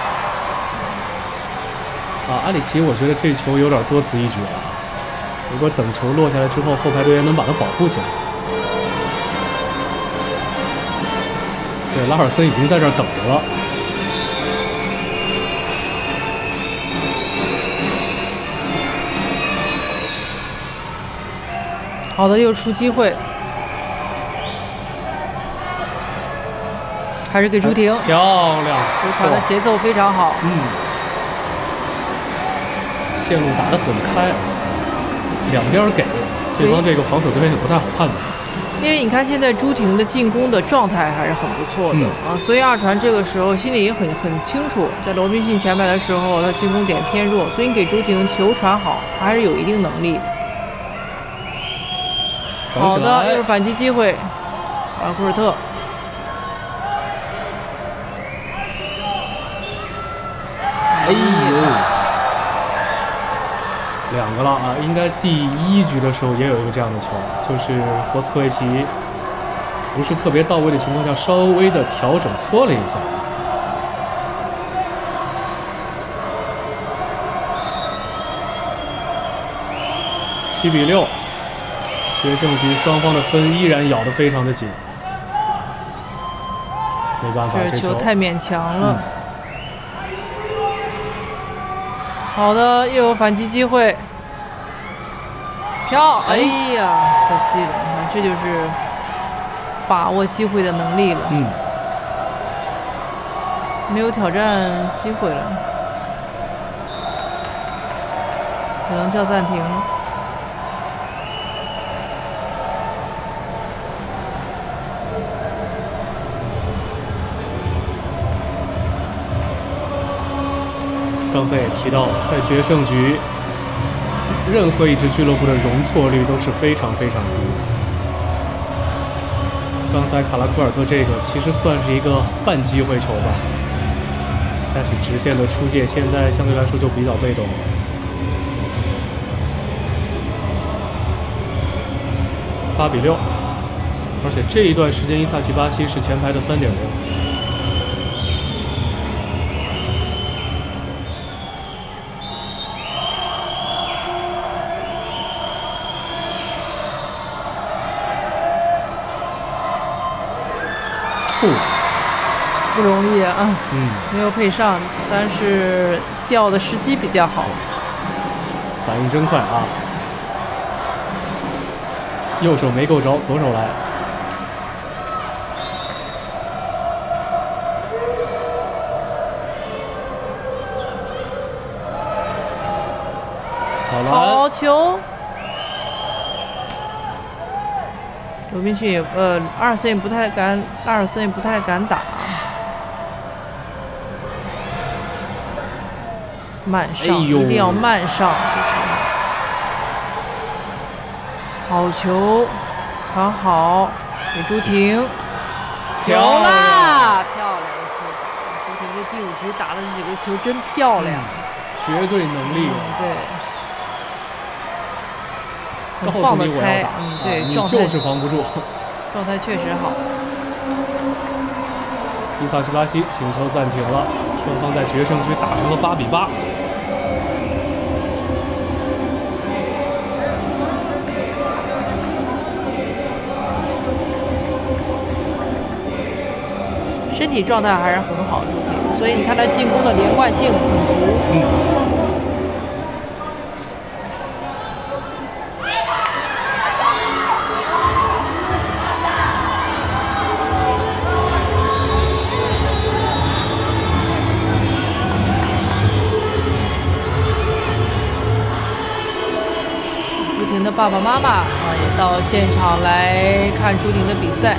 B: 啊，阿里奇，我觉得这球有点多此一举了。如果等球落下来之后，后排队员能把它保护起来。对，拉尔森已经在这儿等着了。
A: 好的，又出机会，还是给朱婷，
B: 漂亮，
A: 球传的节奏非常好。
B: 嗯，线路打得很开，两边给，对方这个防守队员也不太好判断。
A: 因为你看现在朱婷的进攻的状态还是很不错的、嗯、啊，所以二传这个时候心里也很很清楚，在罗宾逊前排的时候，他进攻点偏弱，所以你给朱婷球传好，他还是有一定能力。好的，又是反击机会，阿库尔特。
B: 哎呦，两个了啊！应该第一局的时候也有一个这样的球，就是博斯科维奇不是特别到位的情况下，稍微的调整搓了一下。七比六，决胜局双方的分依然咬得非常的紧，没办法，
A: 这球
B: 这球
A: 太勉强了。
B: 嗯
A: 好的，又有反击机会，飘！哎呀，可惜了，你看这就是把握机会的能力了。
B: 嗯，
A: 没有挑战机会了，只能叫暂停了。
B: 刚才也提到了，在决胜局，任何一支俱乐部的容错率都是非常非常低。刚才卡拉库尔特这个其实算是一个半机会球吧，但是直线的出界现在相对来说就比较被动了。八比六，而且这一段时间伊萨奇巴西是前排的三点零。
A: 不容易啊，
B: 嗯，
A: 没有配上，但是掉的时机比较好，
B: 反应真快啊！右手没够着，左手来。
A: 好球。罗宾逊也呃，阿尔森也不太敢，阿尔森也不太敢打。慢上，哎、一定要慢上，就是好球，传好给朱婷，漂亮，漂亮的球！朱婷这第五局打的这个球真漂亮，
B: 嗯、绝对能力、
A: 嗯，对。
B: 告诉你我要打，
A: 嗯，对，
B: 啊、你就是防不住，
A: 状态确实好。
B: 伊萨奇巴西请求暂停了，双方在决胜局打成了八比八。
A: 身体状态还是很好，朱婷，所以你看他进攻的连贯性很足。
B: 嗯。
A: 朱婷的爸爸妈妈啊也到现场来看朱婷的比赛。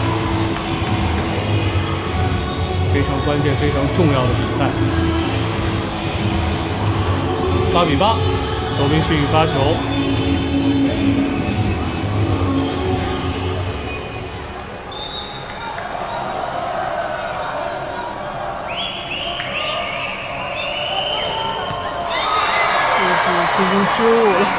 B: 非常关键、非常重要的比赛，八比八，罗宾逊发球，
A: 这是进攻失误了。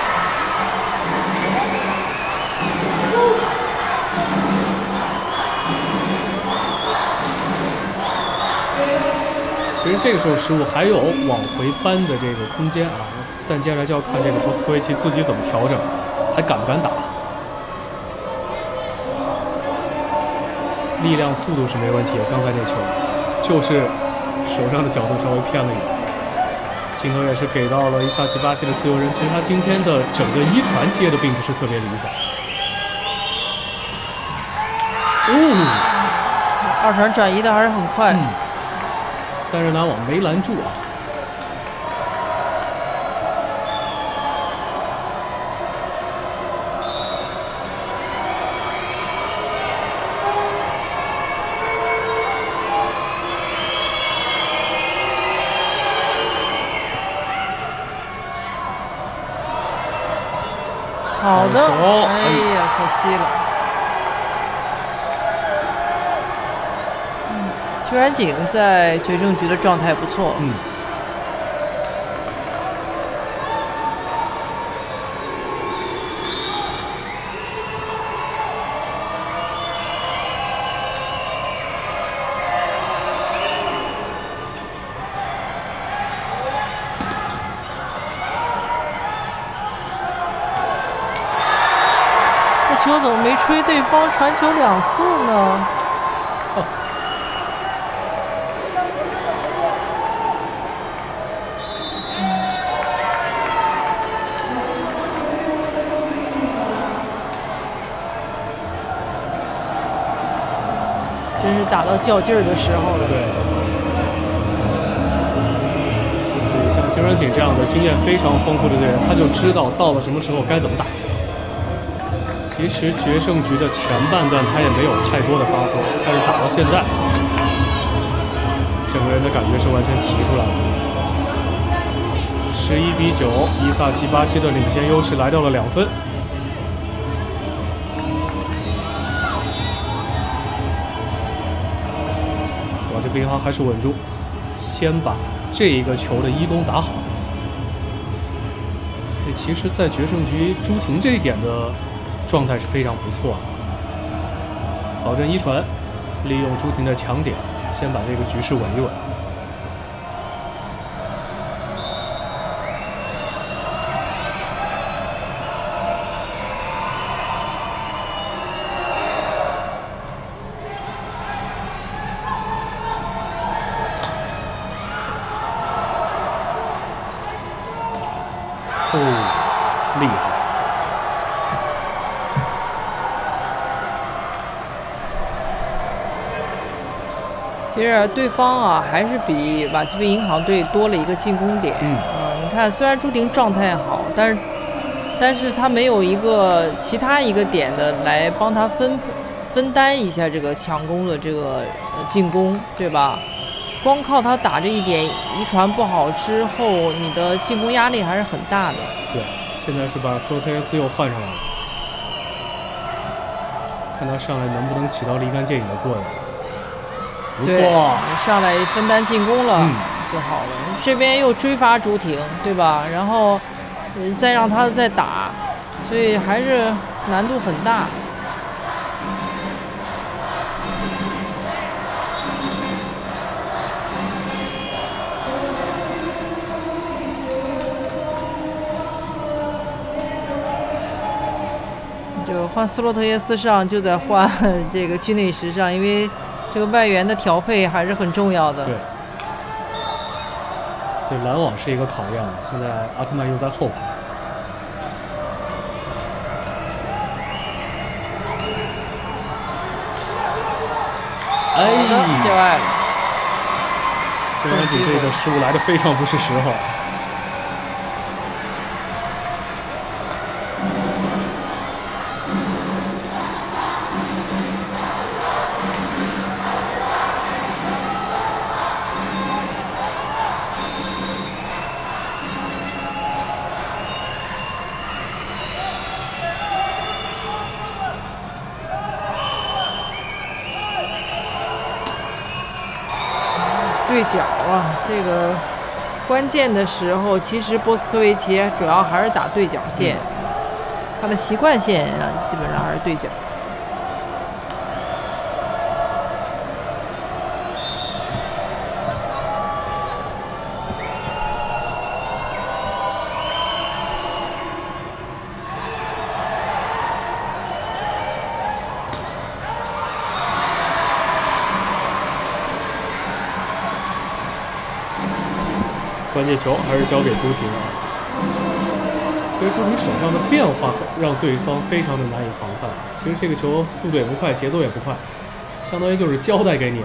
B: 其实这个时候失误还有往回扳的这个空间啊，但接下来就要看这个博斯科维奇自己怎么调整，还敢不敢打。力量、速度是没问题的，刚才那球就是手上的角度稍微偏了一点。镜头也是给到了伊萨奇巴西的自由人，其实他今天的整个一传接的并不是特别理想。哦，
A: 二传转移的还是很快。
B: 嗯，三人拦网没拦住啊！
A: 好的，哎呀，可惜了。嗯，邱然景在决胜局的状态不错。
B: 嗯。
A: 球怎么没吹对方传球两次呢？
B: 哦、
A: 真是打到较劲儿的时候了。
B: 对。所以像金软景这样的经验非常丰富的队员，他就知道到了什么时候该怎么打。其实决胜局的前半段他也没有太多的发挥，但是打到现在，整个人的感觉是完全提出来了。十一比九，伊萨奇巴西的领先优势来到了两分。哇，这个银行还是稳住，先把这一个球的一攻打好。这其实，在决胜局朱婷这一点的状态是非常不错的，保证一传，利用朱婷的强点，先把这个局势稳一稳。哦，厉害！
A: 其实对方啊，还是比瓦基费银行队多了一个进攻点。
B: 嗯，
A: 呃， 你看，虽然朱婷状态好，但是但是他没有一个其他一个点的来帮他分分担一下这个强攻的这个进攻，对吧？光靠他打这一点一传不好之后，你的进攻压力还是很大的。
B: 对，现在是把斯洛特耶斯又换上来了，看他上来能不能起到立竿见影的作用。不错，
A: 上来分担进攻了、嗯、就好了。这边又追发朱婷，对吧？然后再让他再打，所以还是难度很大。就换斯洛特耶斯上，就在换这个基内什上，因为这个外援的调配还是很重要的。
B: 对，所以拦网是一个考验了。现在阿克曼又在后排，哎，
A: 界外了。
B: 孙安锦这个失误来的非常不是时候。
A: 对角啊，这个关键的时候，其实波斯科维奇主要还是打对角线，嗯、他的习惯线啊，基本上还是对角。
B: 关键球还是交给朱婷啊。其实朱婷手上的变化让对方非常的难以防范。其实这个球速度也不快，节奏也不快，相当于就是交代给你了。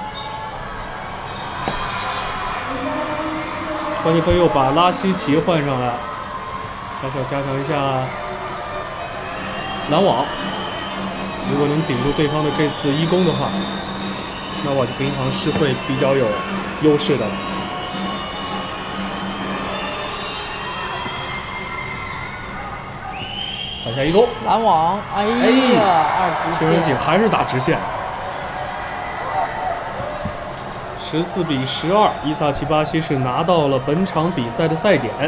B: 关键分又把拉希奇换上来，还是要加强一下拦网。如果能顶住对方的这次一攻的话，那瓦基弗银行是会比较有优势的。打下一攻，
A: 拦网，哎呀，二直线，
B: 情人锦还是打直线。十四比十二，伊萨奇巴西是拿到了本场比赛的赛点。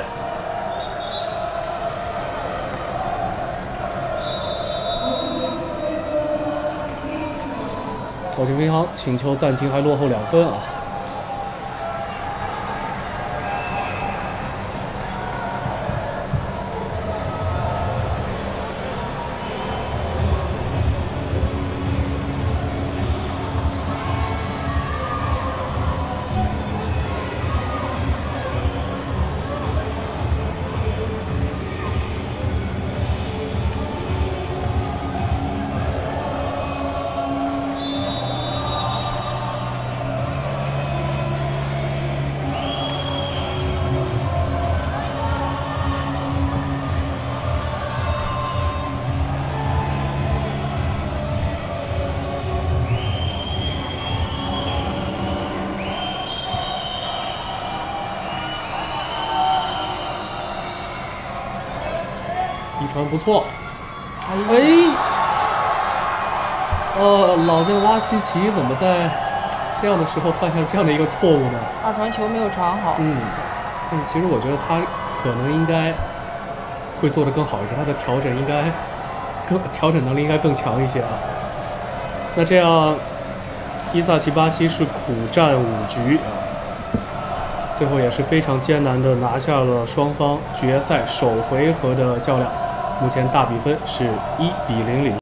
B: 瓦基弗银行请求暂停，还落后两分啊。一传不错，哎，呃，老将拉希奇怎么在这样的时候犯下这样的一个错误呢？
A: 二传球没有传好。
B: 嗯，但是其实我觉得他可能应该会做得更好一些，他的调整应该更调整能力应该更强一些啊。那这样，伊萨奇巴西是苦战五局啊，最后也是非常艰难的拿下了双方决赛首回合的较量。目前大比分是一比零领。